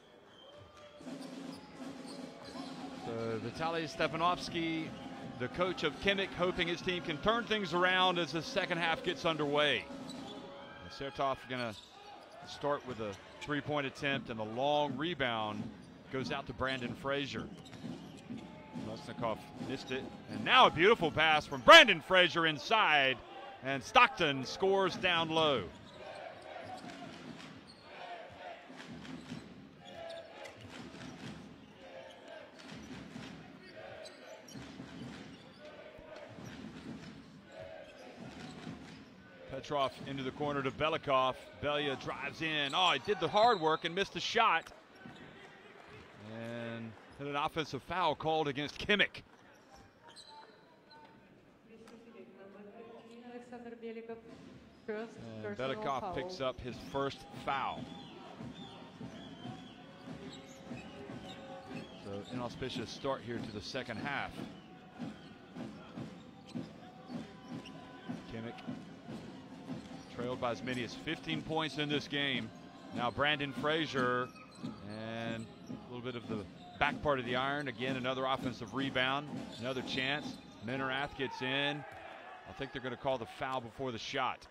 So Vitaly Stepanovsky, the coach of Kimmick, hoping his team can turn things around as the second half gets underway. Saratov going to start with a three-point attempt, and the long rebound goes out to Brandon Frazier. Lesnikov missed it, and now a beautiful pass from Brandon Frazier inside. And Stockton scores down low. Petrov into the corner to Belikov. Belya drives in. Oh, he did the hard work and missed the shot. And an offensive foul called against Kimmick. And Belikov picks up his first foul. So inauspicious start here to the second half. Kimmick trailed by as many as 15 points in this game. Now Brandon Frazier, and a little bit of the back part of the iron. Again, another offensive rebound, another chance. Menerath gets in. I think they're going to call the foul before the shot.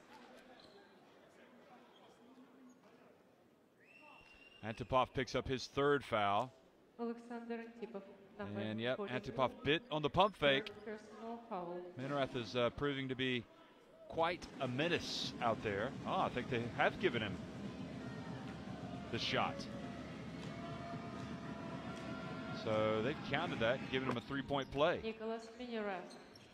Antipov picks up his third foul. And yep, Antipov bit on the pump fake. Menerath is proving to be quite a menace out there. Oh, I think they have given him the shot. So they've counted that, given him a three-point play. Nicholas Menerath.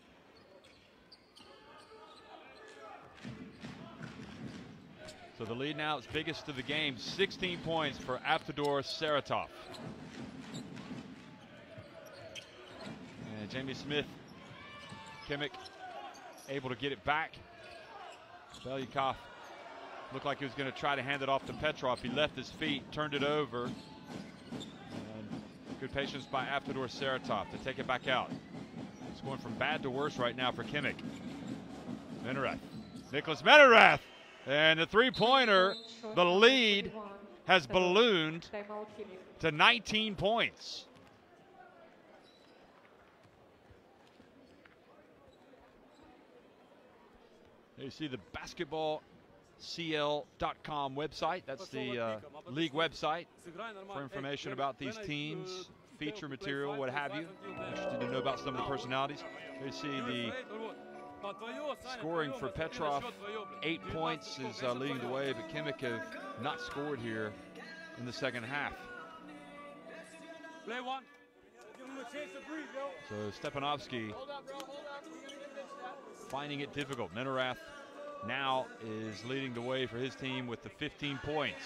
So the lead now is biggest of the game, 16 points for Avtodor Saratov. And Jamie Smith, Kimmick able to get it back. Belikov looked like he was going to try to hand it off to Petrov. He left his feet, turned it over. And good patience by Avtodor Saratov to take it back out. It's going from bad to worse right now for Kimmick. Menerath, Nicholas Menerath. And the three-pointer, the lead has ballooned to 19 points. You see the basketballcl.com website. That's the league website for information about these teams, feature material, what have you. Interested to know about some of the personalities. You see the scoring for Petrov, 8 points is leading the way, but Kimmick have not scored here in the second half. So Stepanovsky finding it difficult. Menerath now is leading the way for his team with the 15 points.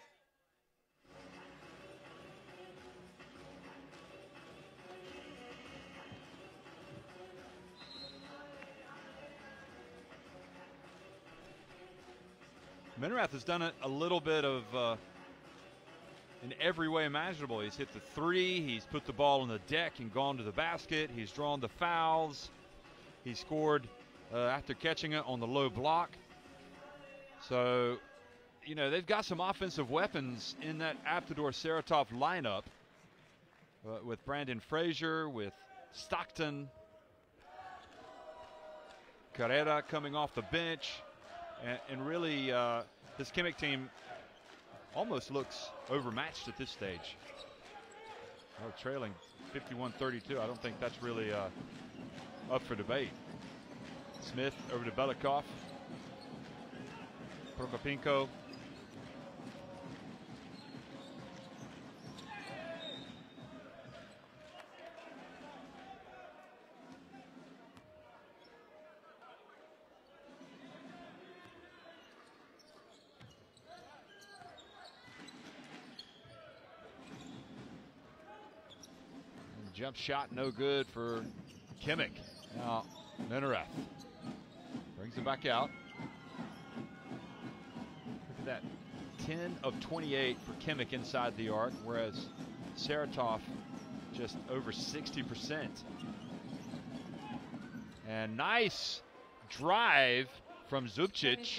Menerath has done it a little bit of in every way imaginable. He's hit the three, he's put the ball on the deck and gone to the basket, he's drawn the fouls, he scored after catching it on the low block. So, you know, they've got some offensive weapons in that Aptodor Saratov lineup with Brandon Frazier, with Stockton, Carrera coming off the bench, and really this Khimik team almost looks overmatched at this stage. Oh, trailing 51-32. I don't think that's really up for debate. Smith over to Belikov. Prokopенко. Jump shot no good for Khimik. Now Minerath brings him back out. Look at that, 10 of 28 for Khimik inside the arc, whereas Saratov just over 60%. And nice drive from Zubcic.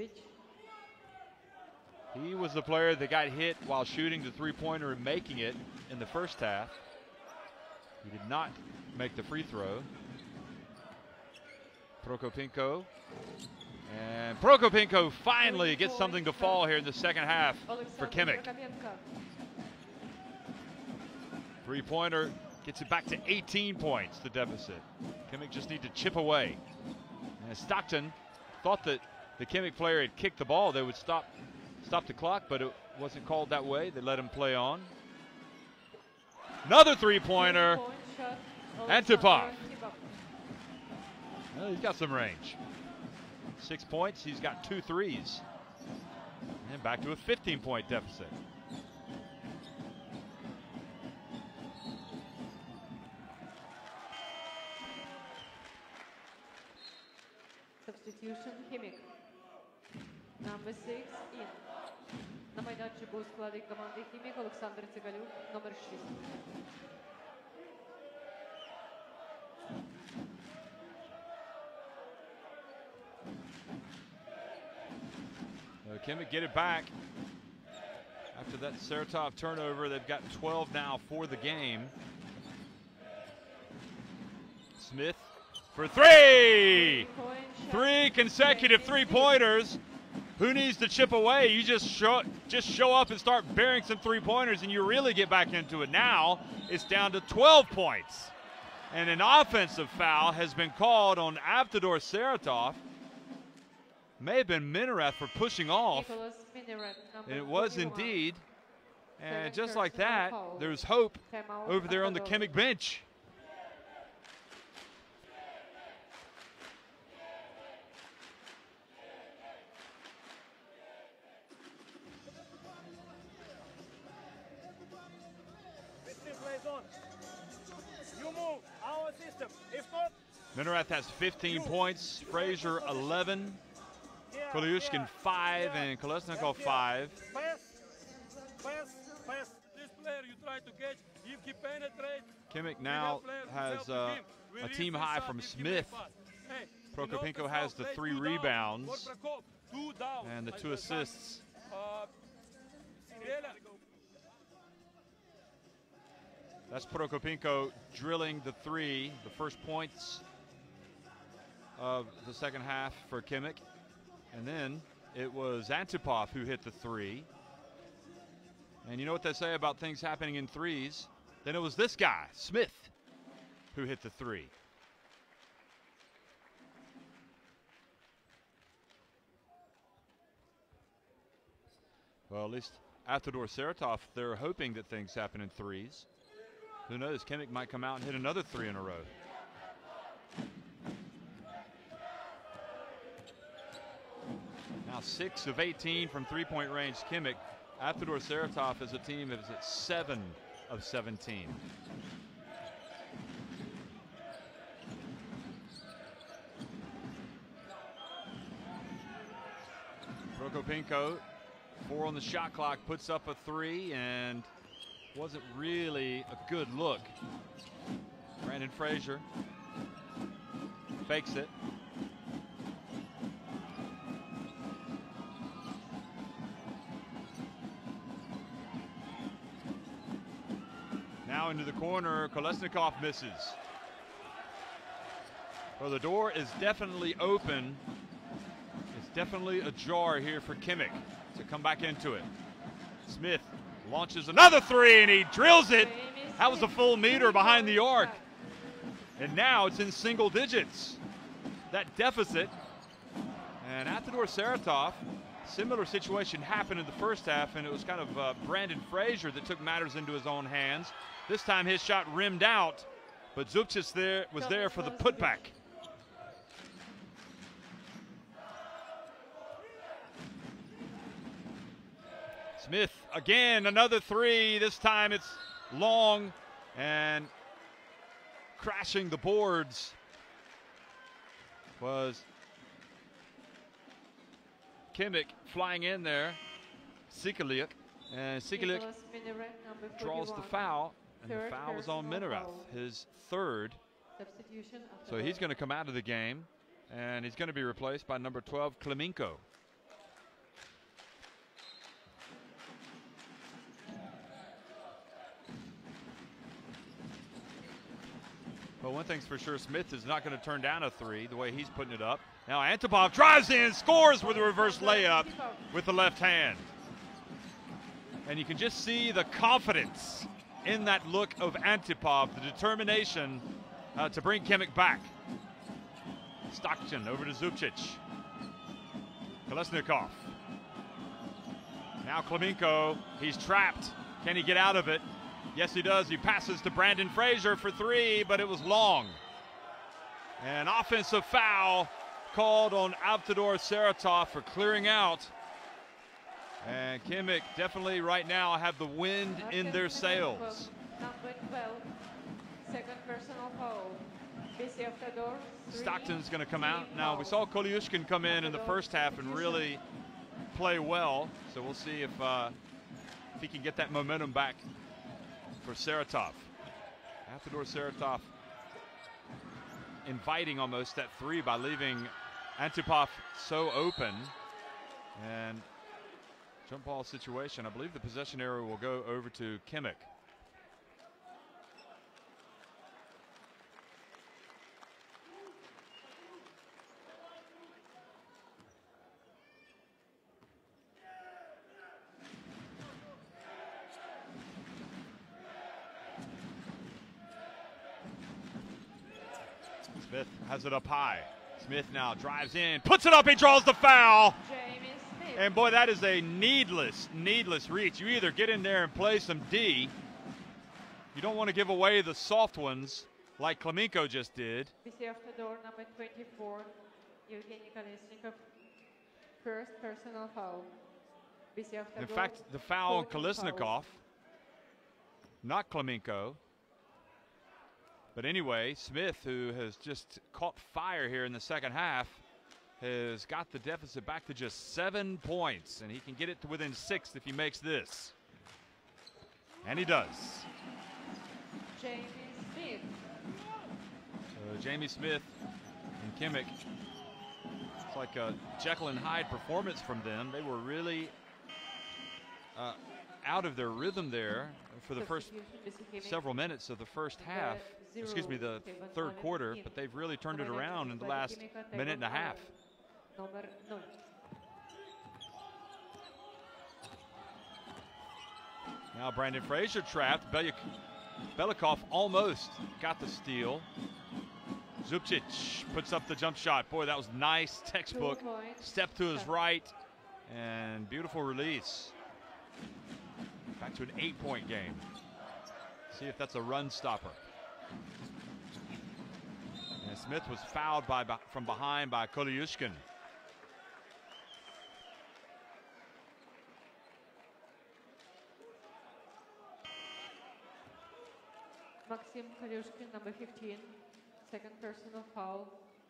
He was the player that got hit while shooting the three-pointer and making it in the first half. He did not make the free throw. Prokopенko. And Prokopенko finally gets something to fall here in the second half for Khimik. Three-pointer gets it back to 18 points, the deficit. Khimik just need to chip away. And Stockton thought that the Khimik player had kicked the ball. They would stop the clock, but it wasn't called that way. They let him play on. Another three-pointer. Antipov. Well, he's got some range. 6 points. He's got 2 threes. And back to a 15-point deficit. Substitution Khimik. Number 6 in. На майданчику у складі команди Khimik Олександр Цигалюк, номер 6. Khimik get it back. After that Saratov turnover, they've got 12 now for the game. Smith for three! 3 consecutive three-pointers. Who needs to chip away? You just show up and start burying some three-pointers and you really get back into it. Now it's down to 12 points. And an offensive foul has been called on Aptodor Saratov. May have been Minerath for pushing off. And it was indeed. And just like that, there's hope over there on the Khimik bench. Minerath has 15 points, Frazier 11, Kolyushkin 5, and Kolesnikov 5. Pass. This player you try to catch, if he penetrates. Khimik now has a team high from Smith. Prokopенko has the 3 rebounds and the 2 assists. That's Prokopенko drilling the 3, the first points of the second half for Khimik. And then it was Antipov who hit the 3. And you know what they say about things happening in threes? Then it was this guy, Smith, who hit the 3. Well, at least Aptodor Saratov, they're hoping that things happen in threes. Who knows, Khimik might come out and hit another 3 in a row. Now 6 of 18 from three-point range, Khimik. Aptodor Saratov as a team is at 7 of 17. Prokopенko, 4 on the shot clock, puts up a 3 and wasn't really a good look. Brandon Frazier fakes it. Now into the corner, Kolesnikov misses. Well, the door is definitely open. It's definitely ajar here for Kimmich to come back into it. Smith launches another three, and he drills it. That was a full meter behind the arc. And now it's in single digits, that deficit. And Altidore Saratov, similar situation happened in the first half, and it was kind of Brandon Frazier that took matters into his own hands. This time his shot rimmed out, but Zubcic was there for the putback. Smith again, another three. This time it's long and crashing the boards was Kimmich flying in there. Sikaliuk, and Sikaliuk draws the foul, and the foul was on Minerath, his third. So he's going to come out of the game, and he's going to be replaced by number 12, Klemenko. But one thing's for sure, Smith is not going to turn down a three the way he's putting it up. Now Antipov drives in, scores with a reverse layup with the left hand. And you can just see the confidence in that look of Antipov, the determination to bring Kimmich back. Stockton over to Zubcic. Kolesnikov. Now Klemenko, he's trapped. Can he get out of it? Yes, he does. He passes to Brandon Frazier for three, but it was long. An offensive foul called on Altidore Saratov for clearing out. And Kimmich definitely right now have the wind in their sails. Number 12, second personal foul. Stockton's going to come out. Now, we saw Kolyushkin come in the first half and really play well. So we'll see if he can get that momentum back for Saratov. Altidore Saratov inviting almost that three by leaving Antipov so open. And jump ball situation. I believe the possession area will go over to Kimmich. Smith has it up high. Smith now drives in, puts it up, he draws the foul. And boy, that is a needless reach. You either get in there and play some D. You don't want to give away the soft ones like Klemenko just did. Number 24, Evgeny Kolesnikov, first personal foul. In fact, the foul on Kolesnikov, not Klemenko. But anyway, Smith, who has just caught fire here in the second half, has got the deficit back to just 7 points, and he can get it to within 6 if he makes this. And he does. Jamie Smith. Jamie Smith and Kimmich. It's like a Jekyll and Hyde performance from them. They were really out of their rhythm there for the first several minutes of the first half. Excuse me, the third quarter, but they've really turned it around in the last minute and a half. Now Brandon Frazier trapped. Belikov almost got the steal. Zubcic puts up the jump shot. Boy, that was nice, textbook. Step to his right, and beautiful release. Back to an 8-point game. See if that's a run stopper. And Smith was fouled from behind by Kolyushkin. Maxim Kolyushkin, number 15, second personal foul.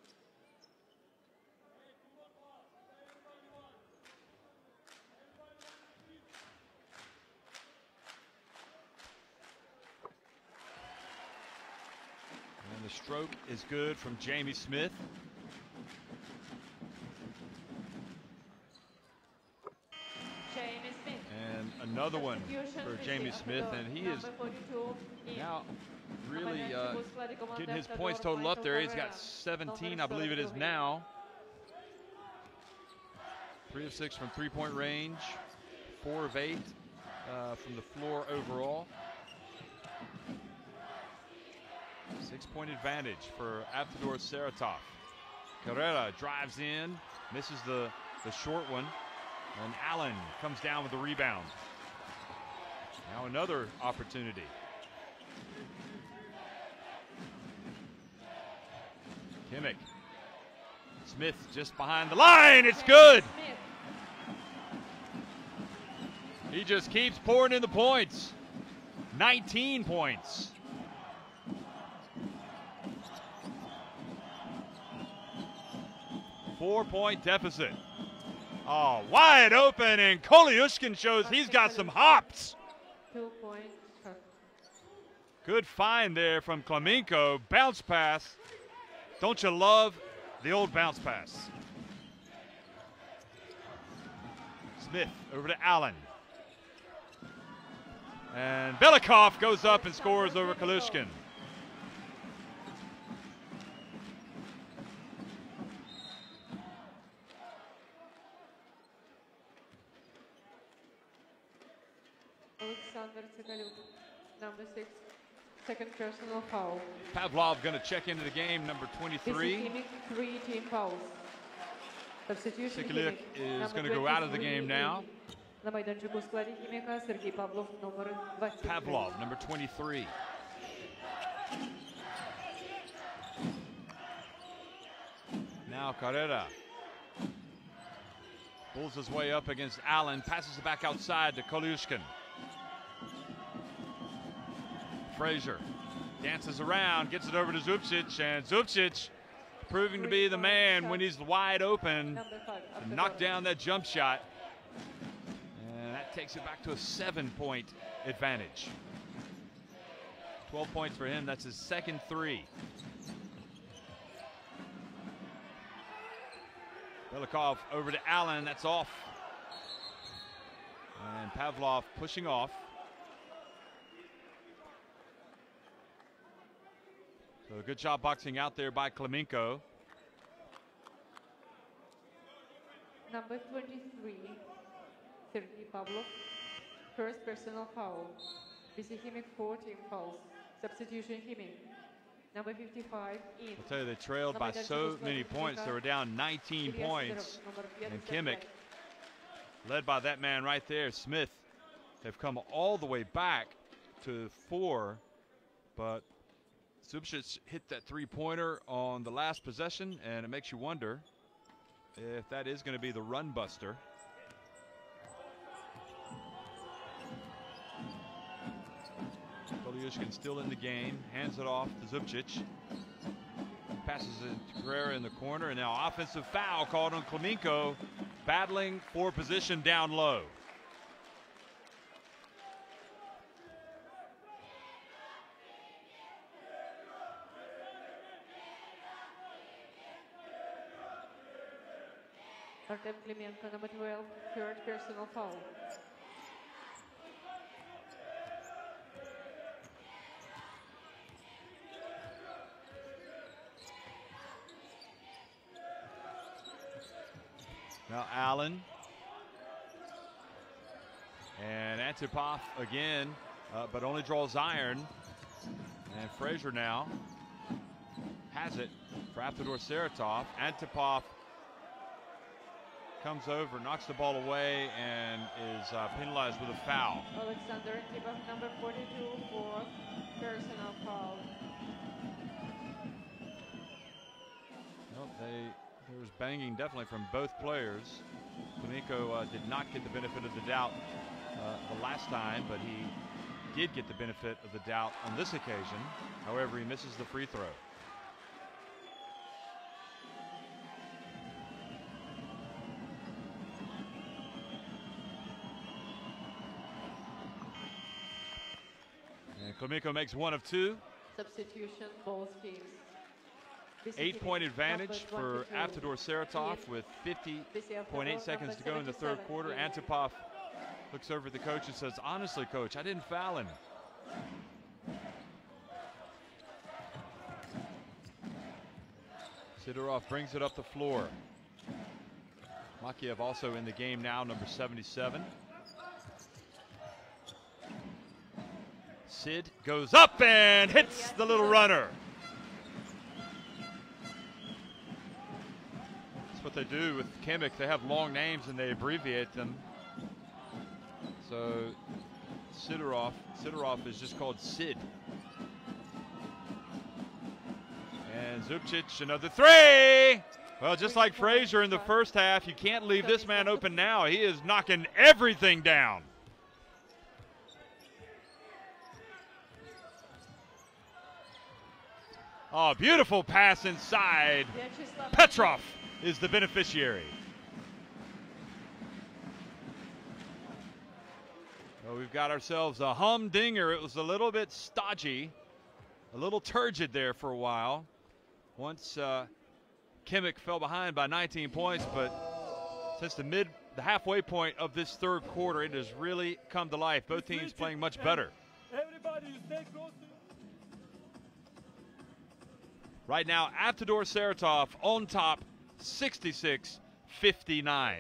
And the stroke is good from Jamie Smith. Jamie Jamie Smith. And another one Substitution for received Jamie Smith, Автодор and he is number 42 in. now really Майданчику у складі команди getting his Автодор points total up Майкл there. He's Каррера, got 17, номер I believe it is 42. now. 3 of 6 from three-point range, 4 of 8 from the floor overall. 6-point advantage for Avtodor Saratov. Carrera drives in, misses the short one, and Allen comes down with the rebound. Now another opportunity. Kimmich. Smith just behind the line. It's good. Smith. He just keeps pouring in the points. 19 points. Four-point deficit. Oh, wide open, and Koliushkin shows he's got some hops. 2 points. Good find there from Klemenko. Bounce pass. Don't you love the old bounce pass? Smith over to Allen. And Belikov goes up and scores over Koliushkin. Alexander Tsegaluk, number 6, second personal foul. Pavlov going to check into the game, number 23. Kimmich, 3 team fouls. Substitution Tsegaluk Kimmich, is number going to go out of the 23 game now. На майданчику у складі Хіміка Сергій Павлов, номер 23. Pavlov, number 23. Now Carrera pulls his way up against Allen, passes it back outside to Koliushkin. Frazier dances around, gets it over to Zubcic, and Zubcic proving to be the man when he's wide open Number 5, to knock down that jump shot. And that takes it back to a 7-point advantage. 12 points for him, that's his second 3. Belikov over to Allen, that's off. And Pavlov pushing off. So a good job boxing out there by Klemenko. Number 23, Sergei Pavlov, first personal foul. BC Chimic 4 team fouls. Substitution Chimic. Number 55, in. I'll tell you, they trailed by so many points. They were down 19 points. And Kimmich, led by that man right there, Smith, have come all the way back to 4. But Zubcic hit that three-pointer on the last possession, and it makes you wonder if that is going to be the run buster. Koliushkin still in the game, hands it off to Zubcic. Passes it to Carrera in the corner, and now offensive foul called on Klemenko, battling for position down low. Artem Klemenko, number 12, third personal foul. Now Allen. And Antipov again, but only draws iron. And Frazier now has it for Avtodor Saratov. Antipov comes over, knocks the ball away, and is penalized with a foul. Alexander Antipov, number 42, fourth personal foul. Nope, there was banging definitely from both players. Klemenko did not get the benefit of the doubt the last time, but he did get the benefit of the doubt on this occasion. However, he misses the free throw. And Klemenko makes one of two. Substitution, both teams. 8-point advantage for Avtodor Saratov with 50.8 seconds to go in the third quarter. Antipov Looks over at the coach and says, honestly, coach, I didn't foul him. Sidorov brings it up the floor. Makiev also in the game now, number 77. Sid goes up and hits the little runner. That's what they do with Kimmich. They have long names and they abbreviate them. So Sidorov is just called Sid. And Zubcic, another three. Well, just like Frazier in the first half, you can't leave this man open now. He is knocking everything down. Oh, beautiful pass inside. Petrov is the beneficiary. Well, we've got ourselves a humdinger. It was a little bit stodgy, a little turgid there for a while. Once Kimmich fell behind by 19 points, but since the halfway point of this third quarter, it has really come to life. Both teams playing much better. Everybody, you stay close. Right now, Avtodor Saratov on top, 66-59.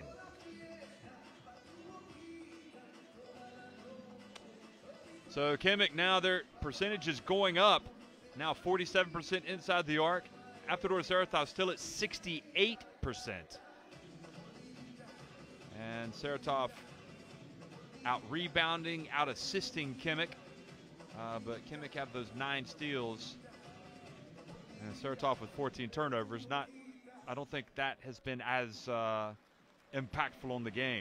So Kimmich now, their percentage is going up. Now 47% inside the arc. Avtodor Saratov still at 68%. And Saratov out rebounding, out assisting Kimmich. But Kimmich have those 9 steals. And Saratov with 14 turnovers. I don't think that has been as impactful on the game.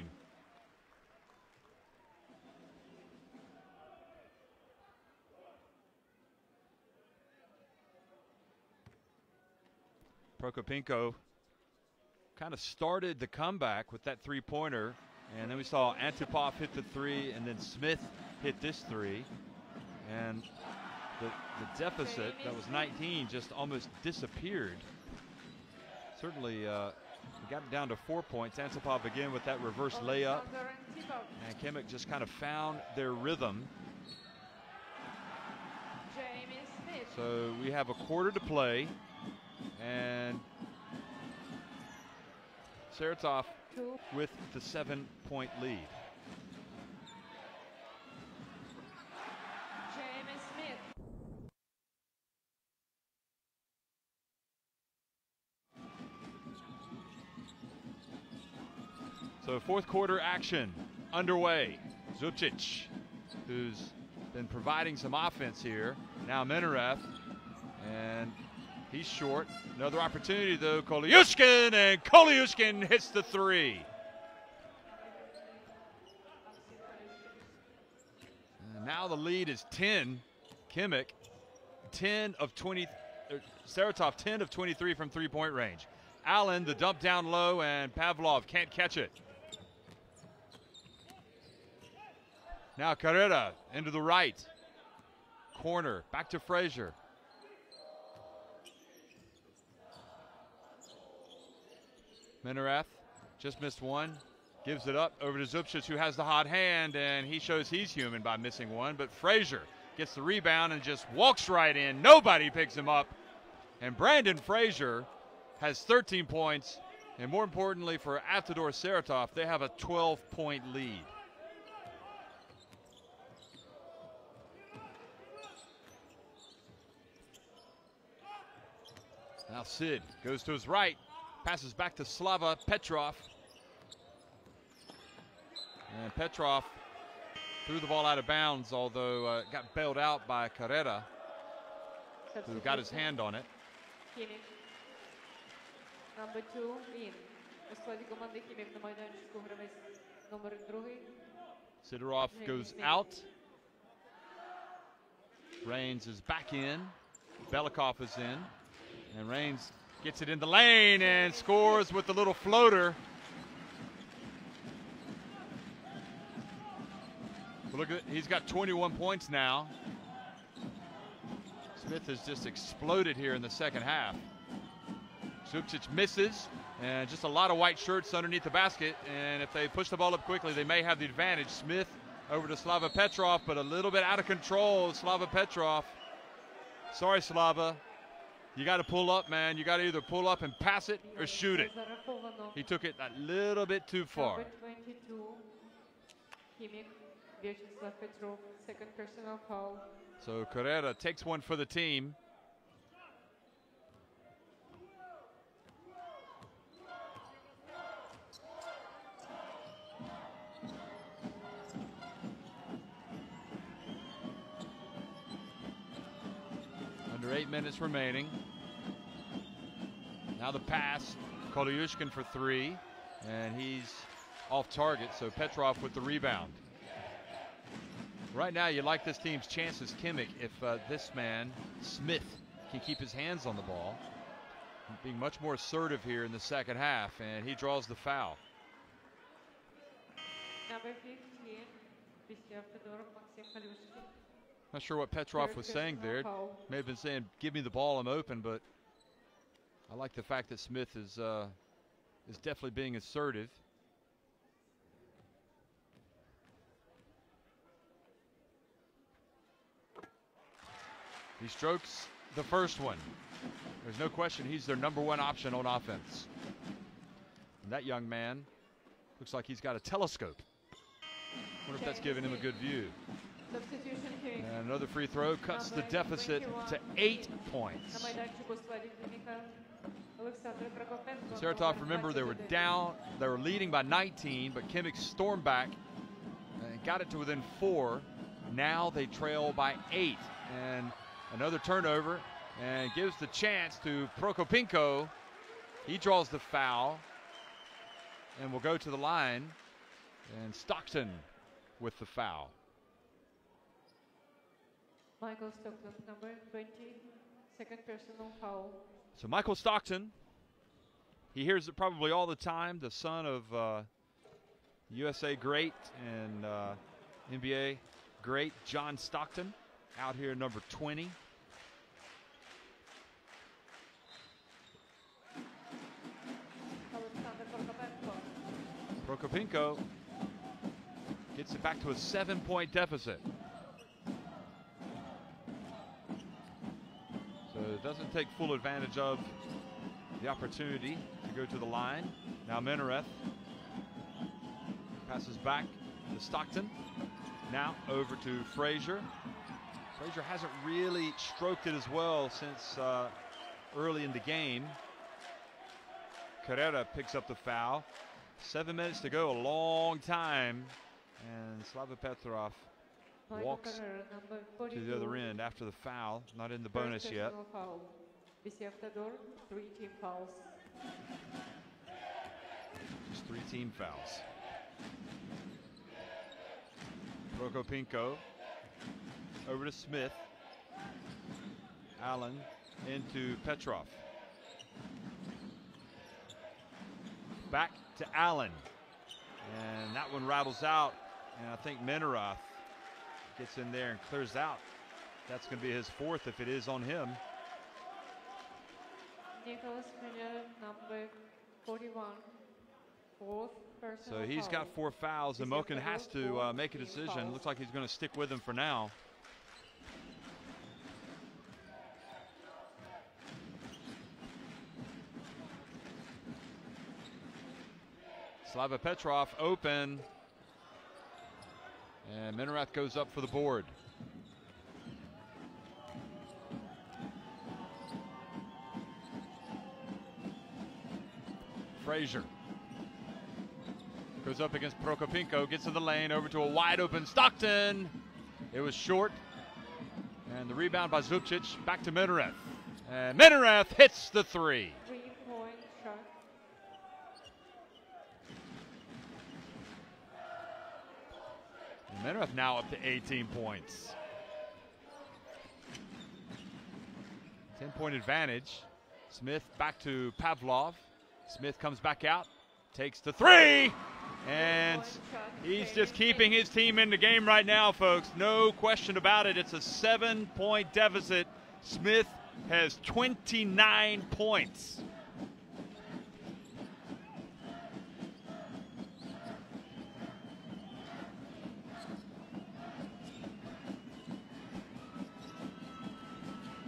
Prokopenko kind of started the comeback with that three-pointer, and then we saw Antipov hit the 3, and then Smith hit this 3, and the deficit that was 19 just almost disappeared. Certainly we got it down to 4 points. Antipov again with that reverse layup, and Kimmich just kind of found their rhythm. So we have a quarter to play, and Saratov with the 7-point lead. So fourth quarter action underway. Zubcic, who's been providing some offense here. Now Minareth, and he's short. Another opportunity though, Koliushkin, and Koliushkin hits the 3. And now the lead is 10. Kimmich, 10 of 20, Saratov 10 of 23 from three-point range. Allen, the dump down low, and Pavlov can't catch it. Now Carrera into the right. Corner, back to Frazier. Minareth just missed one. Gives it up over to Zubcic, who has the hot hand, and he shows he's human by missing one. But Frazier gets the rebound and just walks right in. Nobody picks him up. And Brandon Frazier has 13 points. And more importantly for Avtodor Saratov, they have a 12-point lead. Now Sid goes to his right, passes back to Slava Petrov. And Petrov threw the ball out of bounds, although got bailed out by Carrera, who got his hand on it. Number 2 in. У складі команди Хімік на майданчику гравець номер 2. Sidorov goes out. Reigns is back in. Belikov is in. And Reigns gets it in the lane and scores with the little floater. But look at it, he's got 21 points now. Smith has just exploded here in the second half. Zubcic misses. And just a lot of white shirts underneath the basket. And if they push the ball up quickly, they may have the advantage. Smith over to Slava Petrov, but a little bit out of control. Slava Petrov. Sorry, Slava. You got to pull up, man. You got to either pull up and pass it or shoot it. He took it a little bit too far. Number 22, Khimik, Vyacheslav Petrov, second personal foul. So Carrera takes one for the team. Under 8 minutes remaining. Now the pass, Koloyushkin for 3, and he's off target, so Petrov with the rebound. Right now you like this team's chances, Khimik, if this man, Smith, can keep his hands on the ball. Being much more assertive here in the second half, and he draws the foul. Number 15, Vysyav Fedorov, Maxim Kalyushkin. Not sure what Petrov was saying there. May have been saying, give me the ball, I'm open, but I like the fact that Smith is definitely being assertive. He strokes the first one. There's no question he's their #1 option on offense. And that young man looks like he's got a telescope. Wonder if that's giving him a good view. And another free throw cuts the deficit to 8 points. Saratov, remember, they were down, they were leading by 19, but Khimik stormed back and got it to within 4. Now they trail by 8. And another turnover, and gives the chance to Prokopenko. He draws the foul and will go to the line. And Stockton with the foul. Michael Stockton, number 20, second personal foul. So Michael Stockton, he hears it probably all the time, the son of USA great and NBA great John Stockton, out here number 20. Prokopenko gets it back to a 7-point deficit. So it doesn't take full advantage of the opportunity to go to the line. Now Minareth passes back to Stockton. Now over to Frazier. Frazier hasn't really stroked it as well since early in the game. Carrera picks up the foul. 7 minutes to go, a long time. And Slava Petrov walks to the other end after the foul. Not in the bonus yet. Vysyav Fedorov, 3 team fouls. Just 3 team fouls. Prokopenko over to Smith. Allen into Petrov. Back to Allen. And that one rattles out. And I think Minareth gets in there and clears out. That's going to be his 4th if it is on him. Nicholas Miller, number 41, 4th personal So he's got 4 fouls, and Moken has to make a decision. Looks like he's going to stick with him for now. Slava Petrov open. And Minareth goes up for the board. Frazier goes up against Prokopenko, gets in the lane, over to a wide open Stockton. It was short. And the rebound by Zubcic, back to Minareth. And Minareth hits the 3. 3-point shot. And Minareth now up to 18 points. 10-point advantage. Smith back to Pavlov. Smith comes back out, takes the 3, and he's just keeping his team in the game right now, folks. No question about it. It's a 7-point deficit. Smith has 29 points.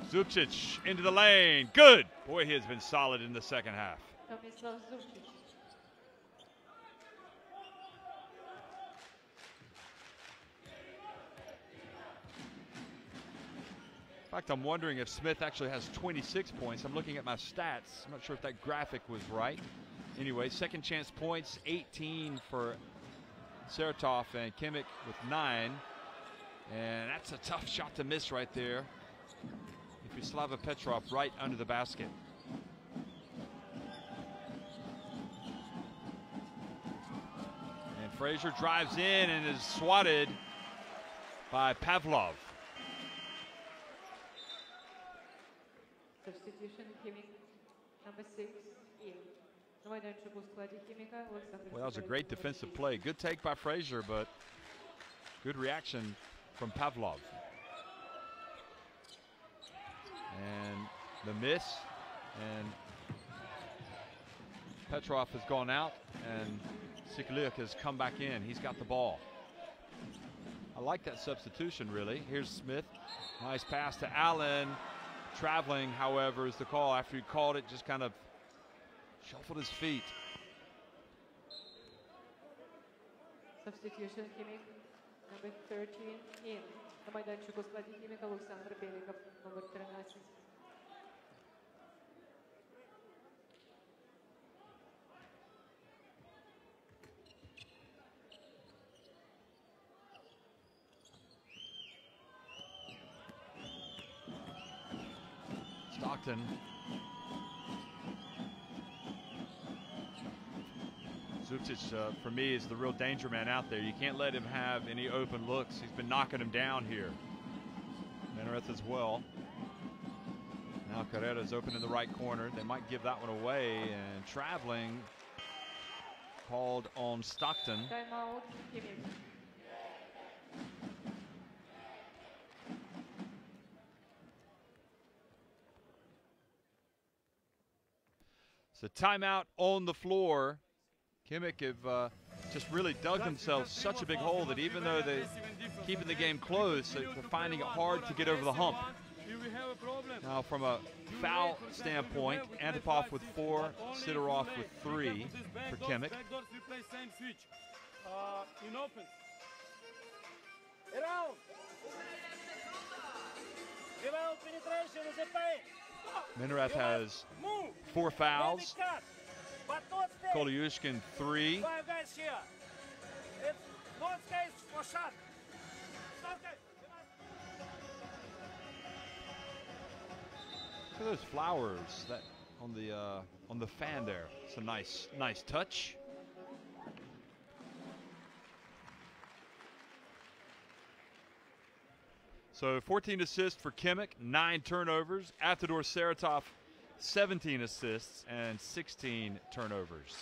Zubcic into the lane. Good. Boy, he has been solid in the second half. Tomislav Zubcic. In fact, I'm wondering if Smith actually has 26 points. I'm looking at my stats. I'm not sure if that graphic was right. Anyway, second chance points, 18 for Saratov, and Kimmich with 9. And that's a tough shot to miss right there. If you Slava Petrov right under the basket. And Frazier drives in and is swatted by Pavlov. Substitution, Kimmich, number 6, in. На майданчику у складі Кіміка Олександр. Well, that was a great defensive play. Good take by Frazier, but good reaction from Pavlov. And the miss, and Petrov has gone out, and Sikuliuk has come back in. He's got the ball. I like that substitution, really. Here's Smith. Nice pass to Allen. Traveling, however, is the call. After he called it, just kind of shuffled his feet. Substitution, Kimmich, number 13, in. На майданчику у складі Кіміка Олександр Беліков, номер 13. Stockton. Zubcic, for me, is the real danger man out there. You can't let him have any open looks. He's been knocking him down here. Menareth as well. Now Carrera's open in the right corner. They might give that one away. And traveling, called on Stockton. Timeout, Kimmich. So timeout on the floor. Kimmich have just really dug themselves such a big hole that even though they're keeping the game close, they're finding it hard to get over the hump. Now from a foul standpoint, Antipov with 4, Sidorov with 3 for Kimmich. Around. Develop penetration in the paint. Minareth has 4 fouls. Koliushkin 3. 5 guys here. It's not space for shot. Look at those flowers that on the fan there. It's a nice touch. So 14 assists for Kimmich, 9 turnovers. Aftador Saratov, 17 assists and 16 turnovers.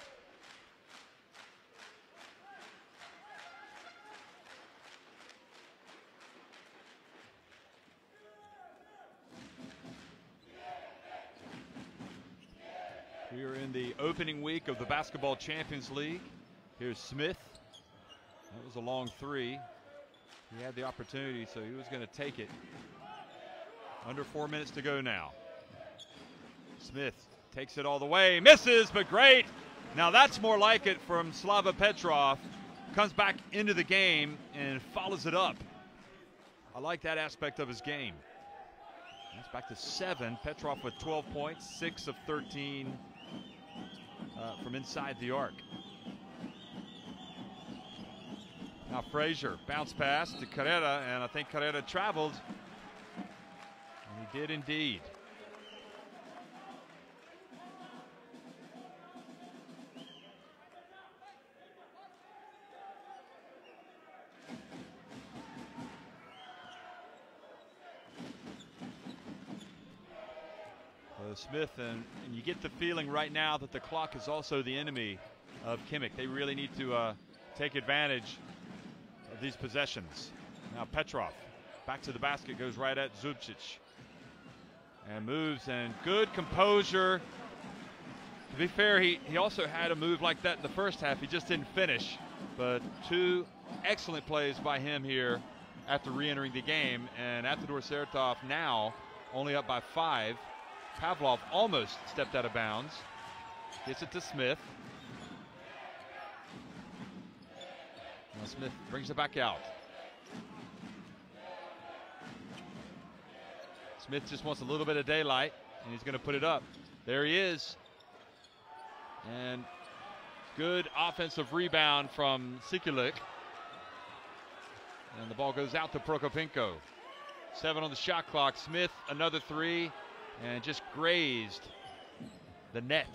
We are in the opening week of the Basketball Champions League. Here's Smith. That was a long 3. He had the opportunity, so he was going to take it. Under 4 minutes to go now. Smith takes it all the way, misses, but great. Now that's more like it from Slava Petrov. Comes back into the game and follows it up. I like that aspect of his game. That's back to 7. Petrov with 12 points, 6 of 13 from inside the arc. Now Frazier, bounce pass to Carrera, and I think Carrera traveled. And he did indeed. Smith, and you get the feeling right now that the clock is also the enemy of Kimmich. They really need to take advantage of these possessions. Now Petrov back to the basket, goes right at Zubcic and moves, and good composure. To be fair, he also had a move like that in the first half. He just didn't finish, but 2 excellent plays by him here after re-entering the game. And Aftador Saratov now only up by 5. Pavlov almost stepped out of bounds. Gets it to Smith. Now Smith brings it back out. Smith just wants a little bit of daylight, and he's going to put it up. There he is. And good offensive rebound from Sikulik. And the ball goes out to Prokopenko. 7 on the shot clock. Smith, another 3, and just grazed the net.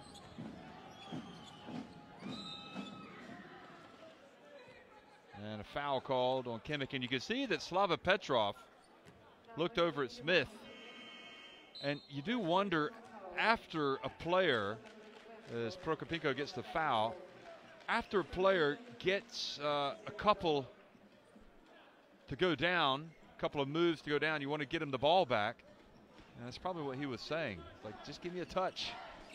And a foul called on Kimmich. And you can see that Slava Petrov looked over at Smith. And you do wonder, after a player, as Prokopenko gets the foul, after a player gets a couple to go down, a couple of moves to go down, you want to get him the ball back. And that's probably what he was saying. Like, just give me a touch.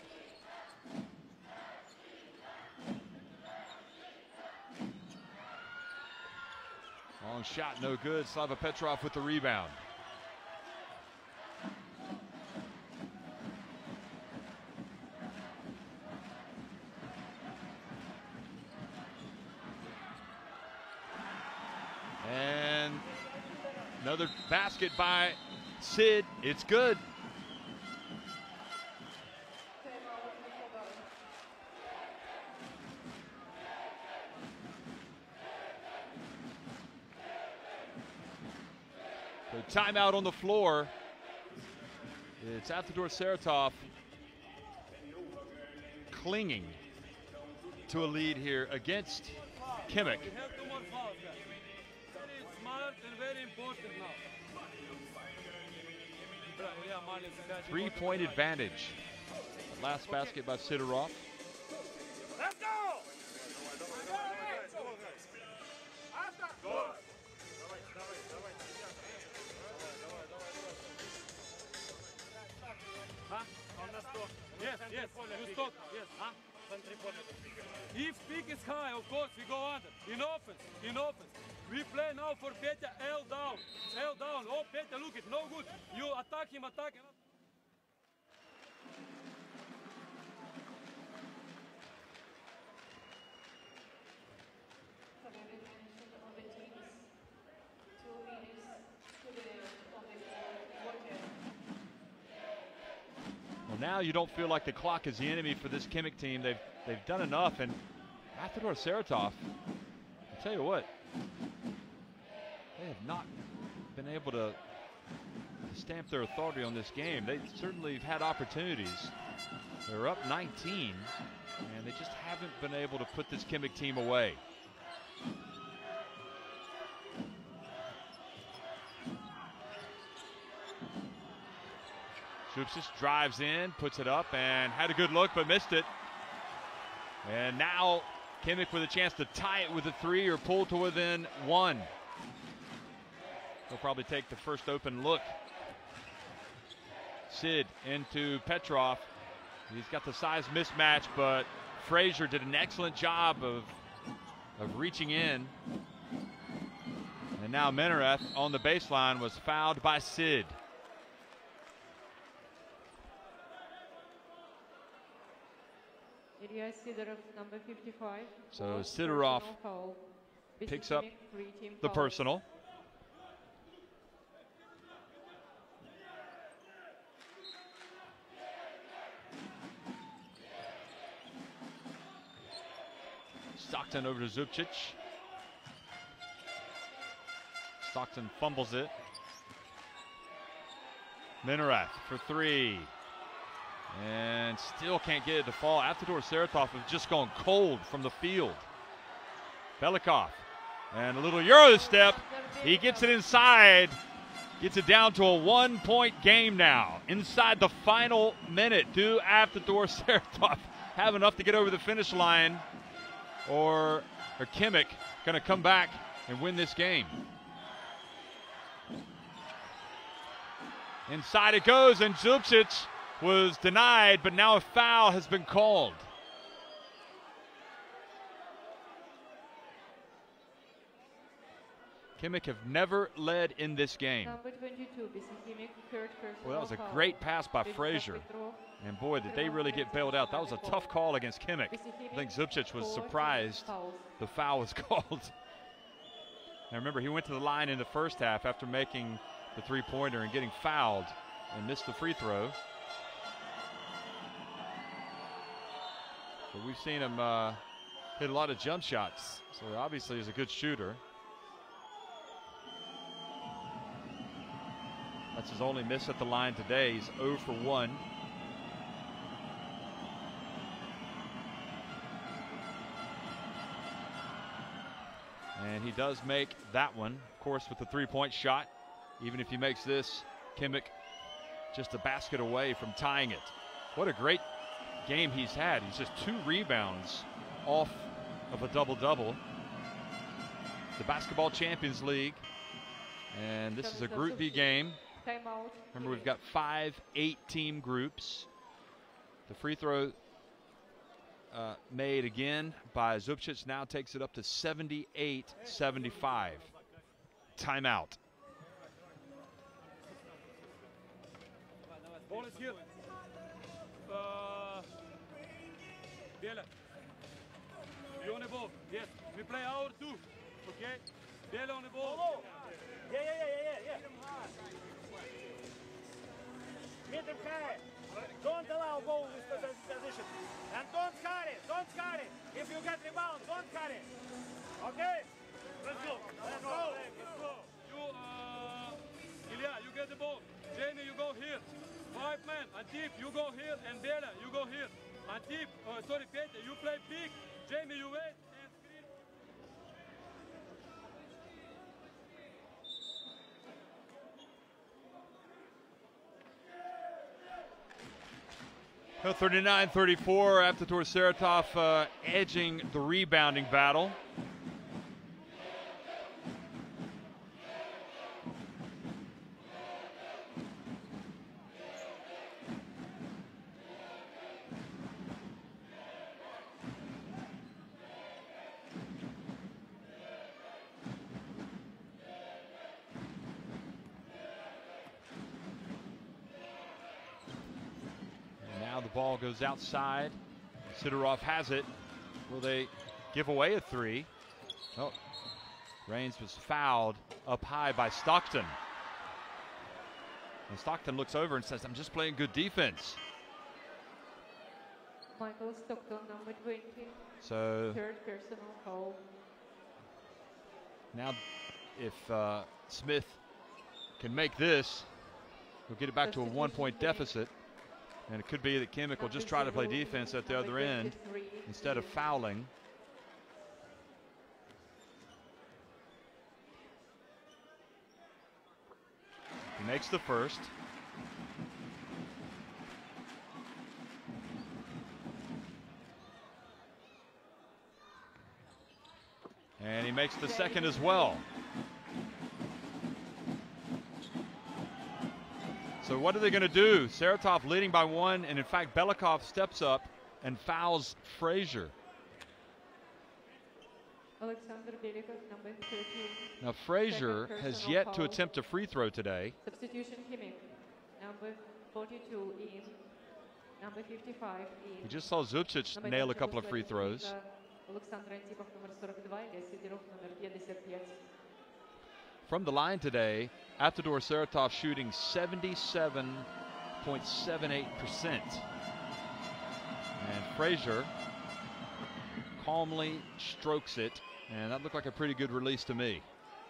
Long shot, no good. Slava Petrov with the rebound. And another basket by Sid. It's good. The timeout on the floor. It's Aftodor Saratov clinging to a lead here against Kimmich. We have 2 more fouls, guys. Very smart and very important now. 3-point advantage. Last basket by Sidorov. Let's go! Yes, yes, you stop, yes. Huh? If peak is high, of course, we go under. In offense. We play now for Petya L down. Oh, Petya, look it, no good. You attack him. Well, now you don't feel like the clock is the enemy for this Kimmich team. They've done enough, and Aftodor Saratov, I'll tell you what, they have not been able to stamp their authority on this game. They certainly have had opportunities. They're up 19, and they just haven't been able to put this Kimmich team away. Zubcic drives in, puts it up, and had a good look, but missed it. And now Kimmich with a chance to tie it with a 3 or pull to within 1. He'll probably take the first open look. Sid into Petrov. He's got the size mismatch, but Frazier did an excellent job of reaching in. And now Menareth on the baseline was fouled by Sid. Ilya Sidorov, number 55. So Sidorov picks up the personal. Stockton over to Zubcic. Stockton fumbles it. Menareth for 3. And still can't get it to fall. Aftodor Saratov have just gone cold from the field. Belikov. And a little Euro step. He gets it inside. Gets it down to a 1-point game now. Inside the final minute. Do Aftodor Saratov have enough to get over the finish line? Or Kimmich going to come back and win this game? Inside it goes, and Zubcic was denied, but now a foul has been called. Kimmich have never led in this game. Number 22, BC Kimmich, third personal Well, that was a foul. great pass by Big Frazier. Petrov. And boy, did they really get bailed out. That was a tough call against Kimmich. I think Zubcic was surprised the foul was called. Now remember, he went to the line in the first half after making the three-pointer and getting fouled and missed the free throw. So we've seen him hit a lot of jump shots. So obviously he's a good shooter. That's his only miss at the line today. He's 0 for 1. And he does make that one, of course, with the three-point shot. Even if he makes this, Kimmich just a basket away from tying it. What a great game he's had. He's just 2 rebounds off of a double-double. The Basketball Champions League. And this is a Group B game. Timeout. Remember, we've got 5 8-team groups. The free throw made again by Zubcic now takes it up to 78-75. Timeout. Ball is here. Bela. You on the ball? Yes. We play our 2. Okay. Bela on the ball. Yeah. Meet him high. Don't allow ball in this position. And don't hurry. If you get rebound, don't hurry. Okay? Let's go. You, Ilya, you get the ball. Jamie, you go here. 5 men. Antip, you go here. And Bela, you go here. Antip, Peter, you play big. Jamie, you wait. And screen. Well, 39-34, Aptator Saratov edging the rebounding battle. Ball goes outside. Sidorov has it. Will they give away a 3? Oh, Raines was fouled up high by Stockton. And Stockton looks over and says, I'm just playing good defense. Michael Stockton, number 20. So Third personal foul. Now if Smith can make this, we'll get it back to a 1-point deficit. And it could be that Kimmich will just try to play defense at the other end instead of fouling. He makes the first. And he makes the second as well. So what are they going to do? Saratov leading by 1, and in fact Belikov steps up and fouls Frazier. Alexander Belikov, number 13. Now Frazier has yet to attempt a free throw today. Substitution Kimmich, number 42 in, number 55 in. We just saw Zubcic nail a couple of free throws. Alexander Antipov, number 42, Ilya Sidorov, number 55. From the line today, Aptator Saratov shooting 77.78%. And Frazier calmly strokes it, and that looked like a pretty good release to me.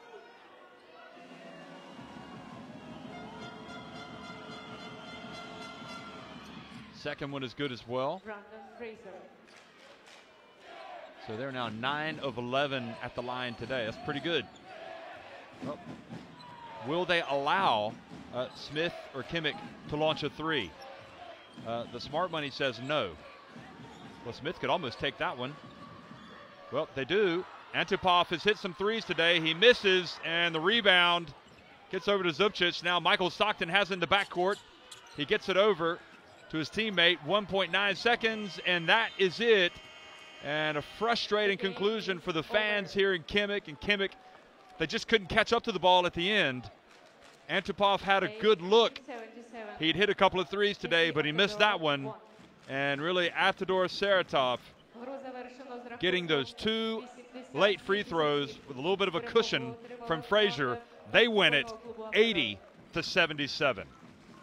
Second one is good as well. Brandon Fraser. So they're now 9 of 11 at the line today. That's pretty good. Well, will they allow Smith or Kimmich to launch a 3? The smart money says no. Well, Smith could almost take that one. Well, they do. Antipov has hit some 3s today. He misses, and the rebound gets over to Zubcic. Now Michael Stockton has it in the backcourt. He gets it over to his teammate. 1.9 seconds, and that is it. And a frustrating conclusion for the fans here in Kimmich. And Kimmich They just couldn't catch up to the ball at the end. Antipov had a good look. 77. He'd hit a couple of threes today, but he missed that one. And really, Avtodor Saratov Гру завершено з getting those two 80. late free throws with a little bit of a cushion from Frazier. They win it 80-77.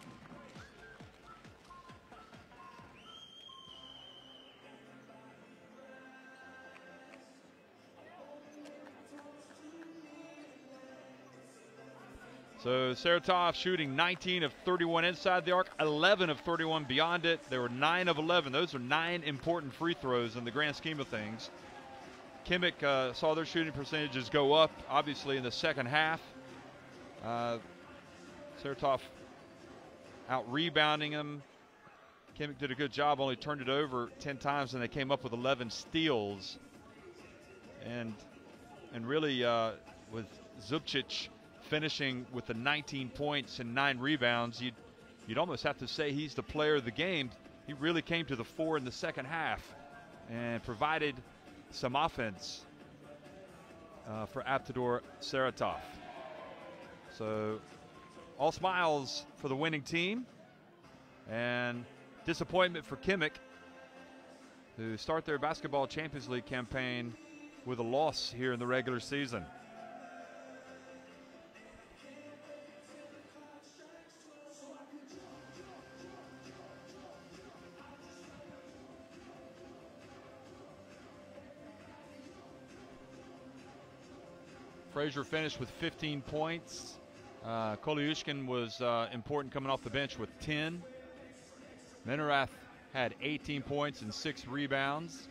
So Saratov shooting 19 of 31 inside the arc, 11 of 31 beyond it. There were 9 of 11. Those are 9 important free throws in the grand scheme of things. Kimmich saw their shooting percentages go up, obviously, in the second half. Saratov out rebounding him. Kimmich did a good job, only turned it over 10 times, and they came up with 11 steals. And really, with Zubcic finishing with the 19 points and 9 rebounds, you'd almost have to say he's the player of the game. He really came to the fore in the second half and provided some offense for Avtodor Saratov. So all smiles for the winning team, and disappointment for Kimmich, who start their Basketball Champions League campaign with a loss here in the regular season. Frazier finished with 15 points. Koliushkin was important coming off the bench with 10. Menerath had 18 points and 6 rebounds.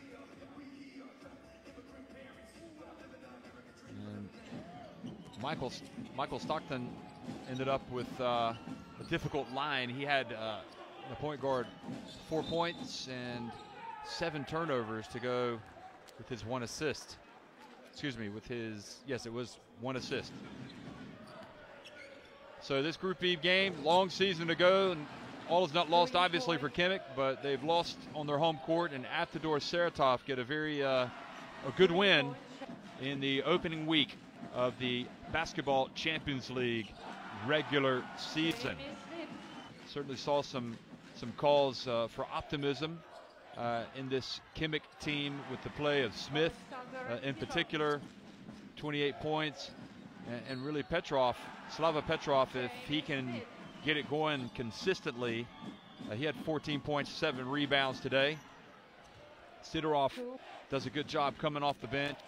And Michael Stockton ended up with a difficult line. He had the point guard 4 points and 7 turnovers to go with his 1 assist. Excuse me, with his, yes, it was 1 assist. So this Group E game, long season to go, and all is not lost obviously for Kimmich, but they've lost on their home court, and Avtodor Saratov get a very a good win in the opening week of the Basketball Champions League regular season. Certainly saw some calls for optimism in this Kimmich team with the play of Smith in particular, 28 points, and really Petrov, Slava Petrov, if he can get it going consistently. He had 14 points, 7 rebounds today. Sidorov does a good job coming off the bench.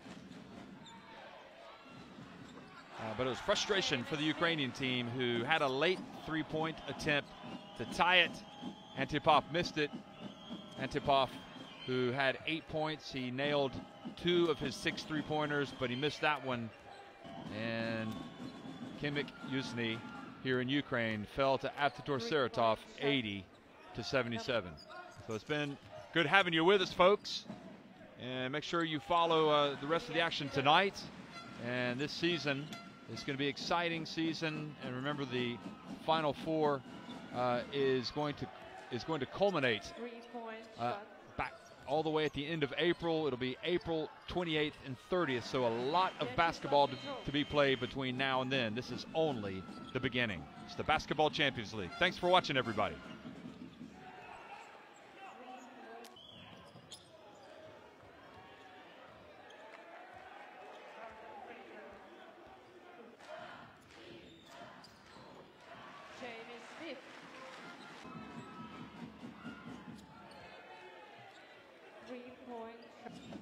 But it was frustration for the Ukrainian team, who had a late 3-point attempt to tie it. Antipov missed it. Antipov, who had 8 points, he nailed 2 of his 6 3-pointers, but he missed that one. And Kimmich Yuzhny here in Ukraine fell to Avtodor Saratov 80-77. So it's been good having you with us, folks. And make sure you follow the rest of the action tonight. And this season is going to be an exciting season. And remember, the Final Four is going to culminate 3 point back all the way at the end of April. It'll be April 28th and 30th, so a lot of basketball to be played between now and then. This is only the beginning. It's the Basketball Champions League. Thanks for watching, everybody. Jamie Smith. Three-point shot.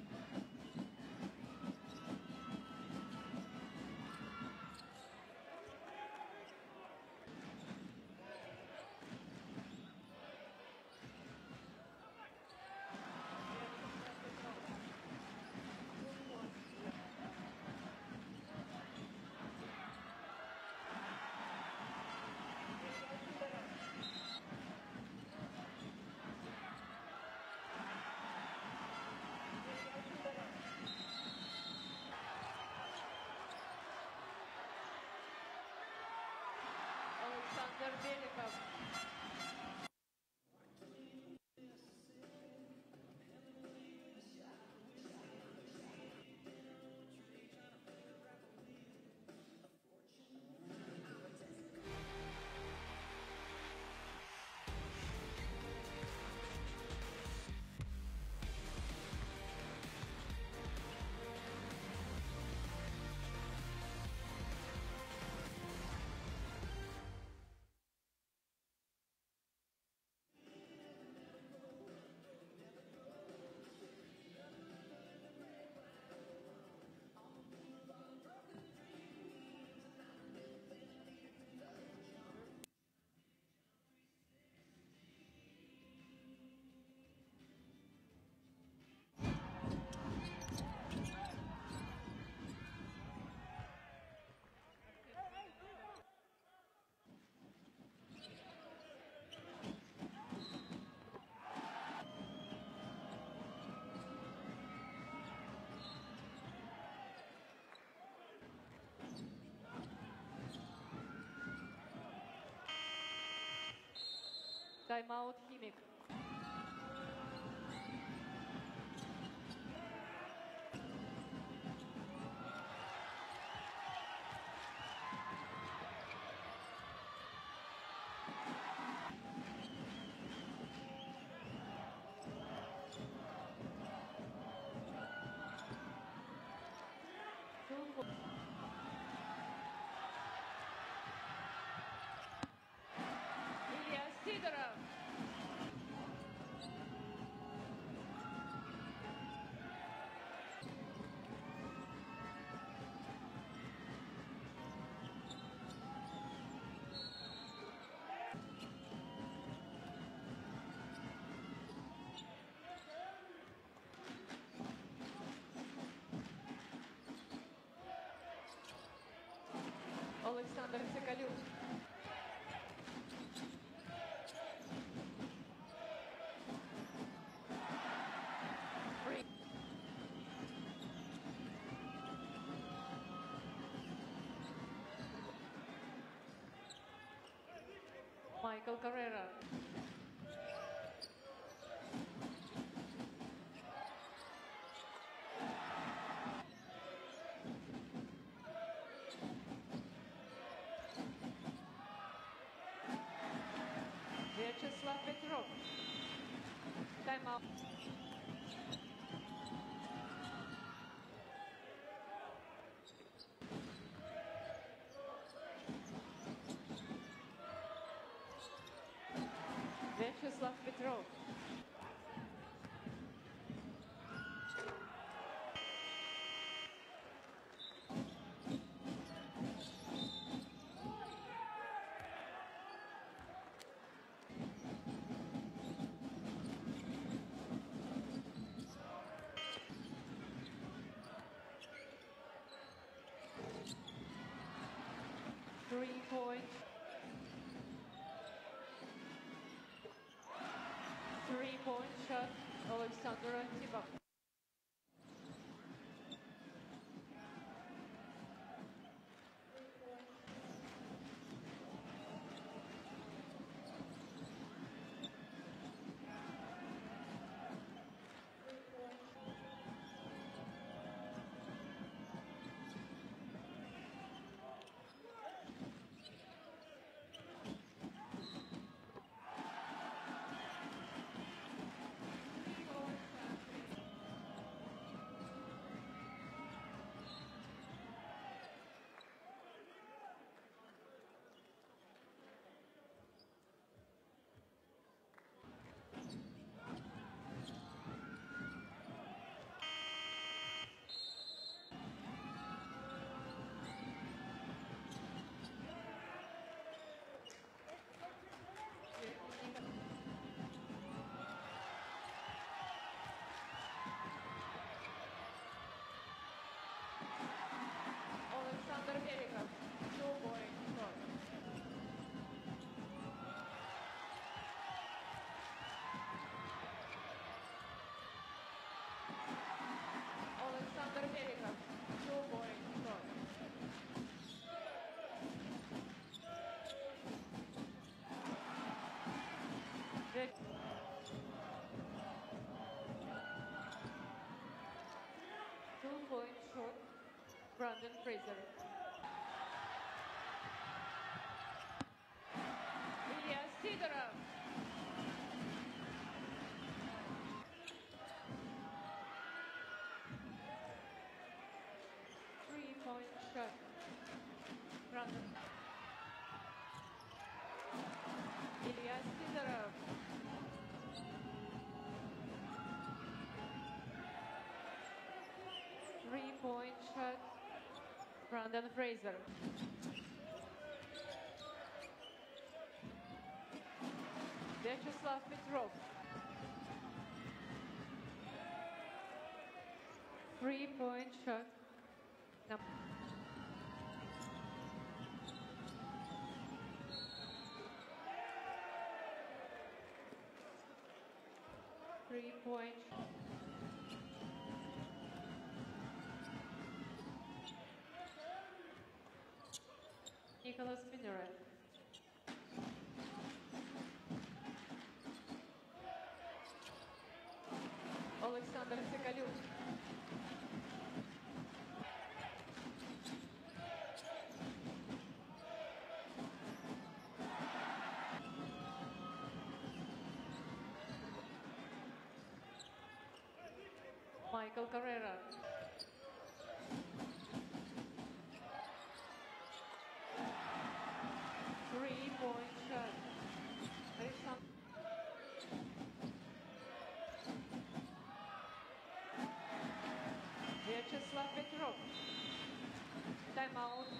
Тайм-аут Химик. Илья Сидоров. Олександр Цикалюк. Майкл Каррера. Вячеслав Петров. Тайм-аут. Вячеслав Петров. Three-point. Three-point shot. Alexander Antipov. Александр Берегов. Two-point shot. Александр Берегов. Two-point shot. Two-point shot. Brandon Fraser. Илья Сидоров. Three-point shot. Brandon. Илья Сидоров. Three-point shot. Brandon Fraser. Вячеслав Петров. Three-point shot. Three-point. Nicholas Mineret. Олександр Цикалюк. Майкл Каррера. Three-point shot. Александр. Вячеслав Петров. Тайм-аут.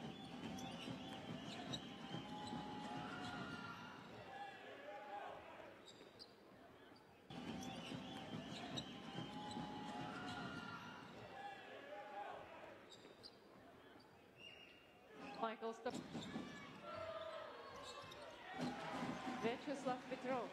Майкл Стоп. Вячеслав Петров.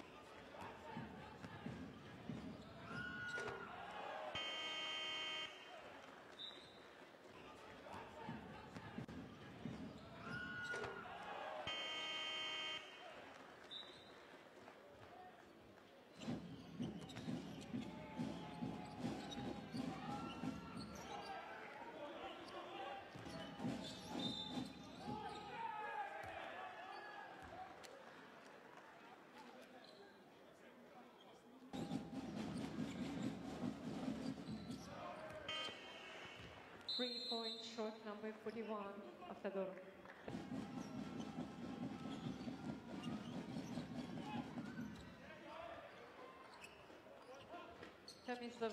Three-point shot number 41 of Fedor. Tomislav.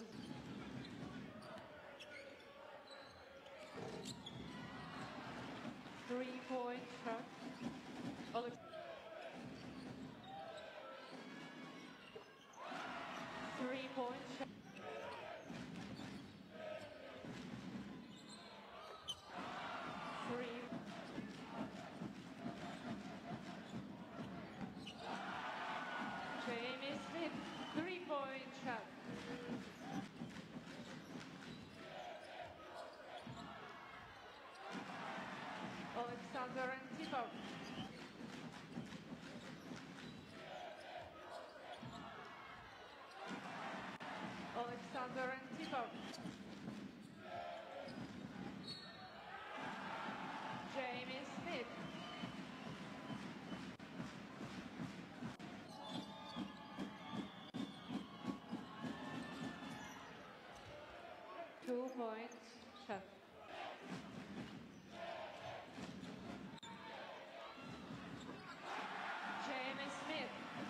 Three-point shot. Alex. Three-point shot. Three. Jamie Smith. Three-point shot. Alexander Antipov. Alexander Antipov. Jamie Smith. Two-point shot. Jamie Smith.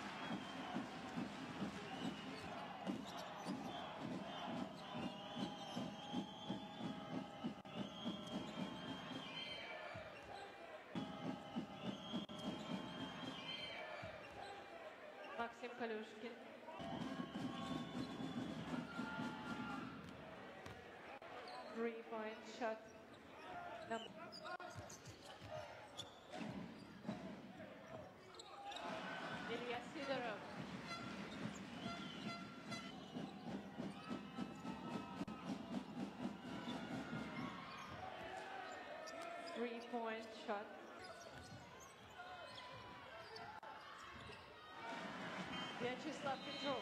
Максим Калюшкин. Three-point shot. Ilya Sidorov. Three-point shot. Vyacheslav Petrov.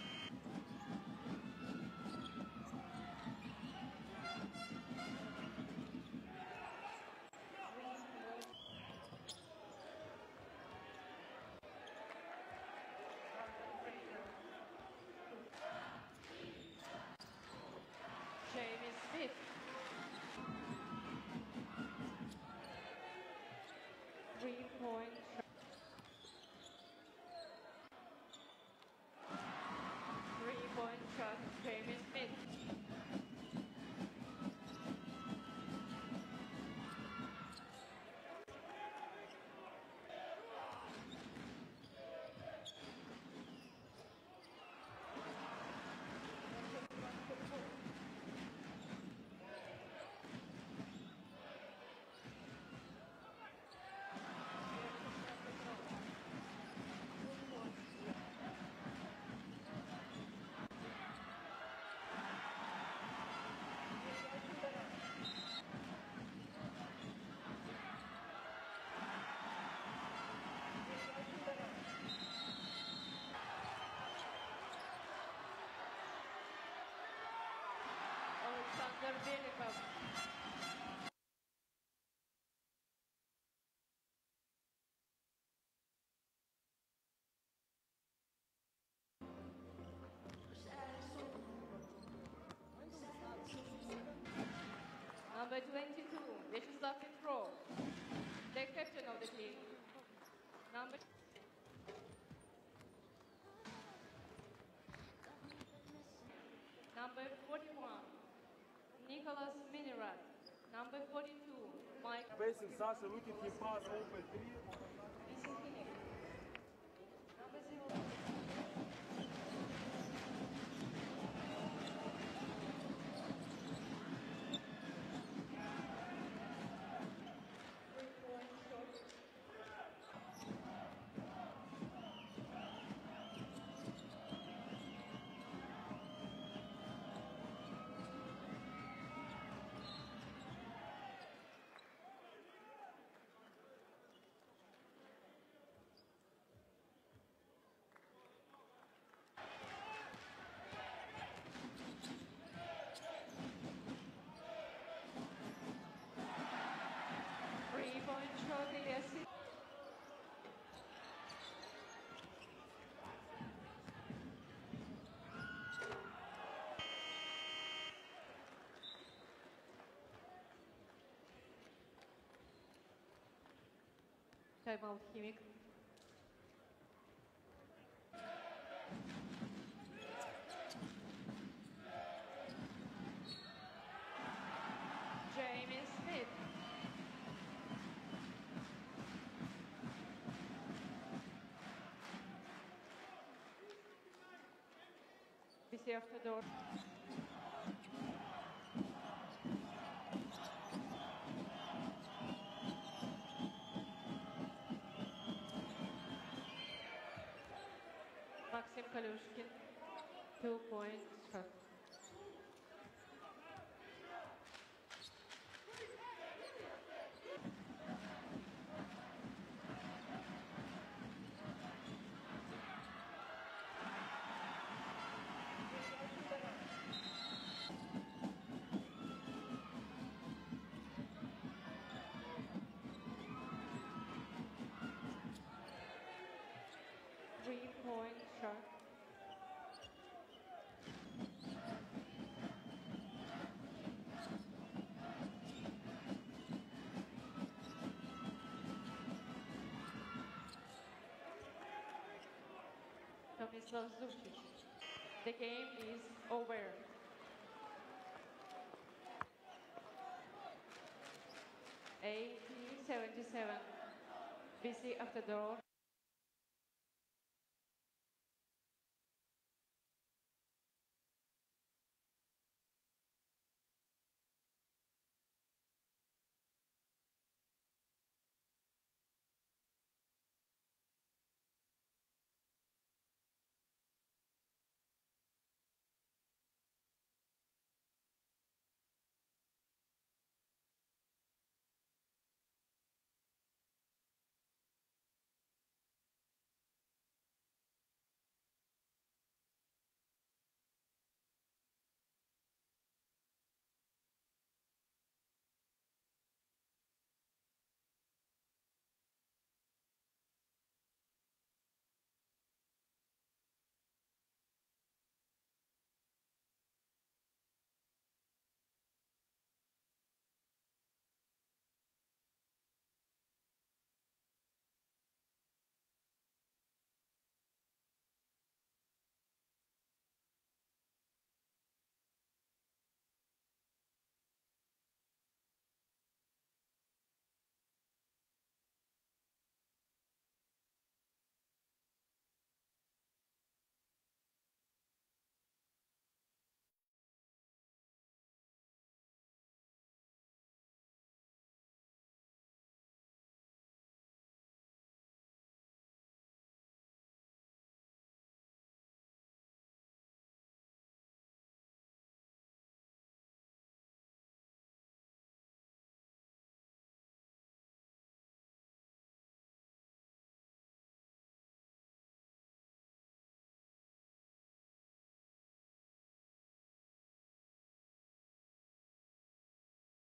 Jamie Smith. Three-point shot. Three-point shot. Jamie Smith. Alexander Belikov. Number 22, Vyacheslav Petrov, the captain of the team. Number Number 41, Nicholas Minirat. Number 42, Mike. Facing Sasha, look at him pass open 3. This is Phoenix. Number 0. Three-point shot, yes. Timeout, Khimik. Jamie Smith. BC after door. Maxim Kalushkin, 2-point shot. Three-point shot. Tomislav Zucic. The game is over. 80-77. BC after door.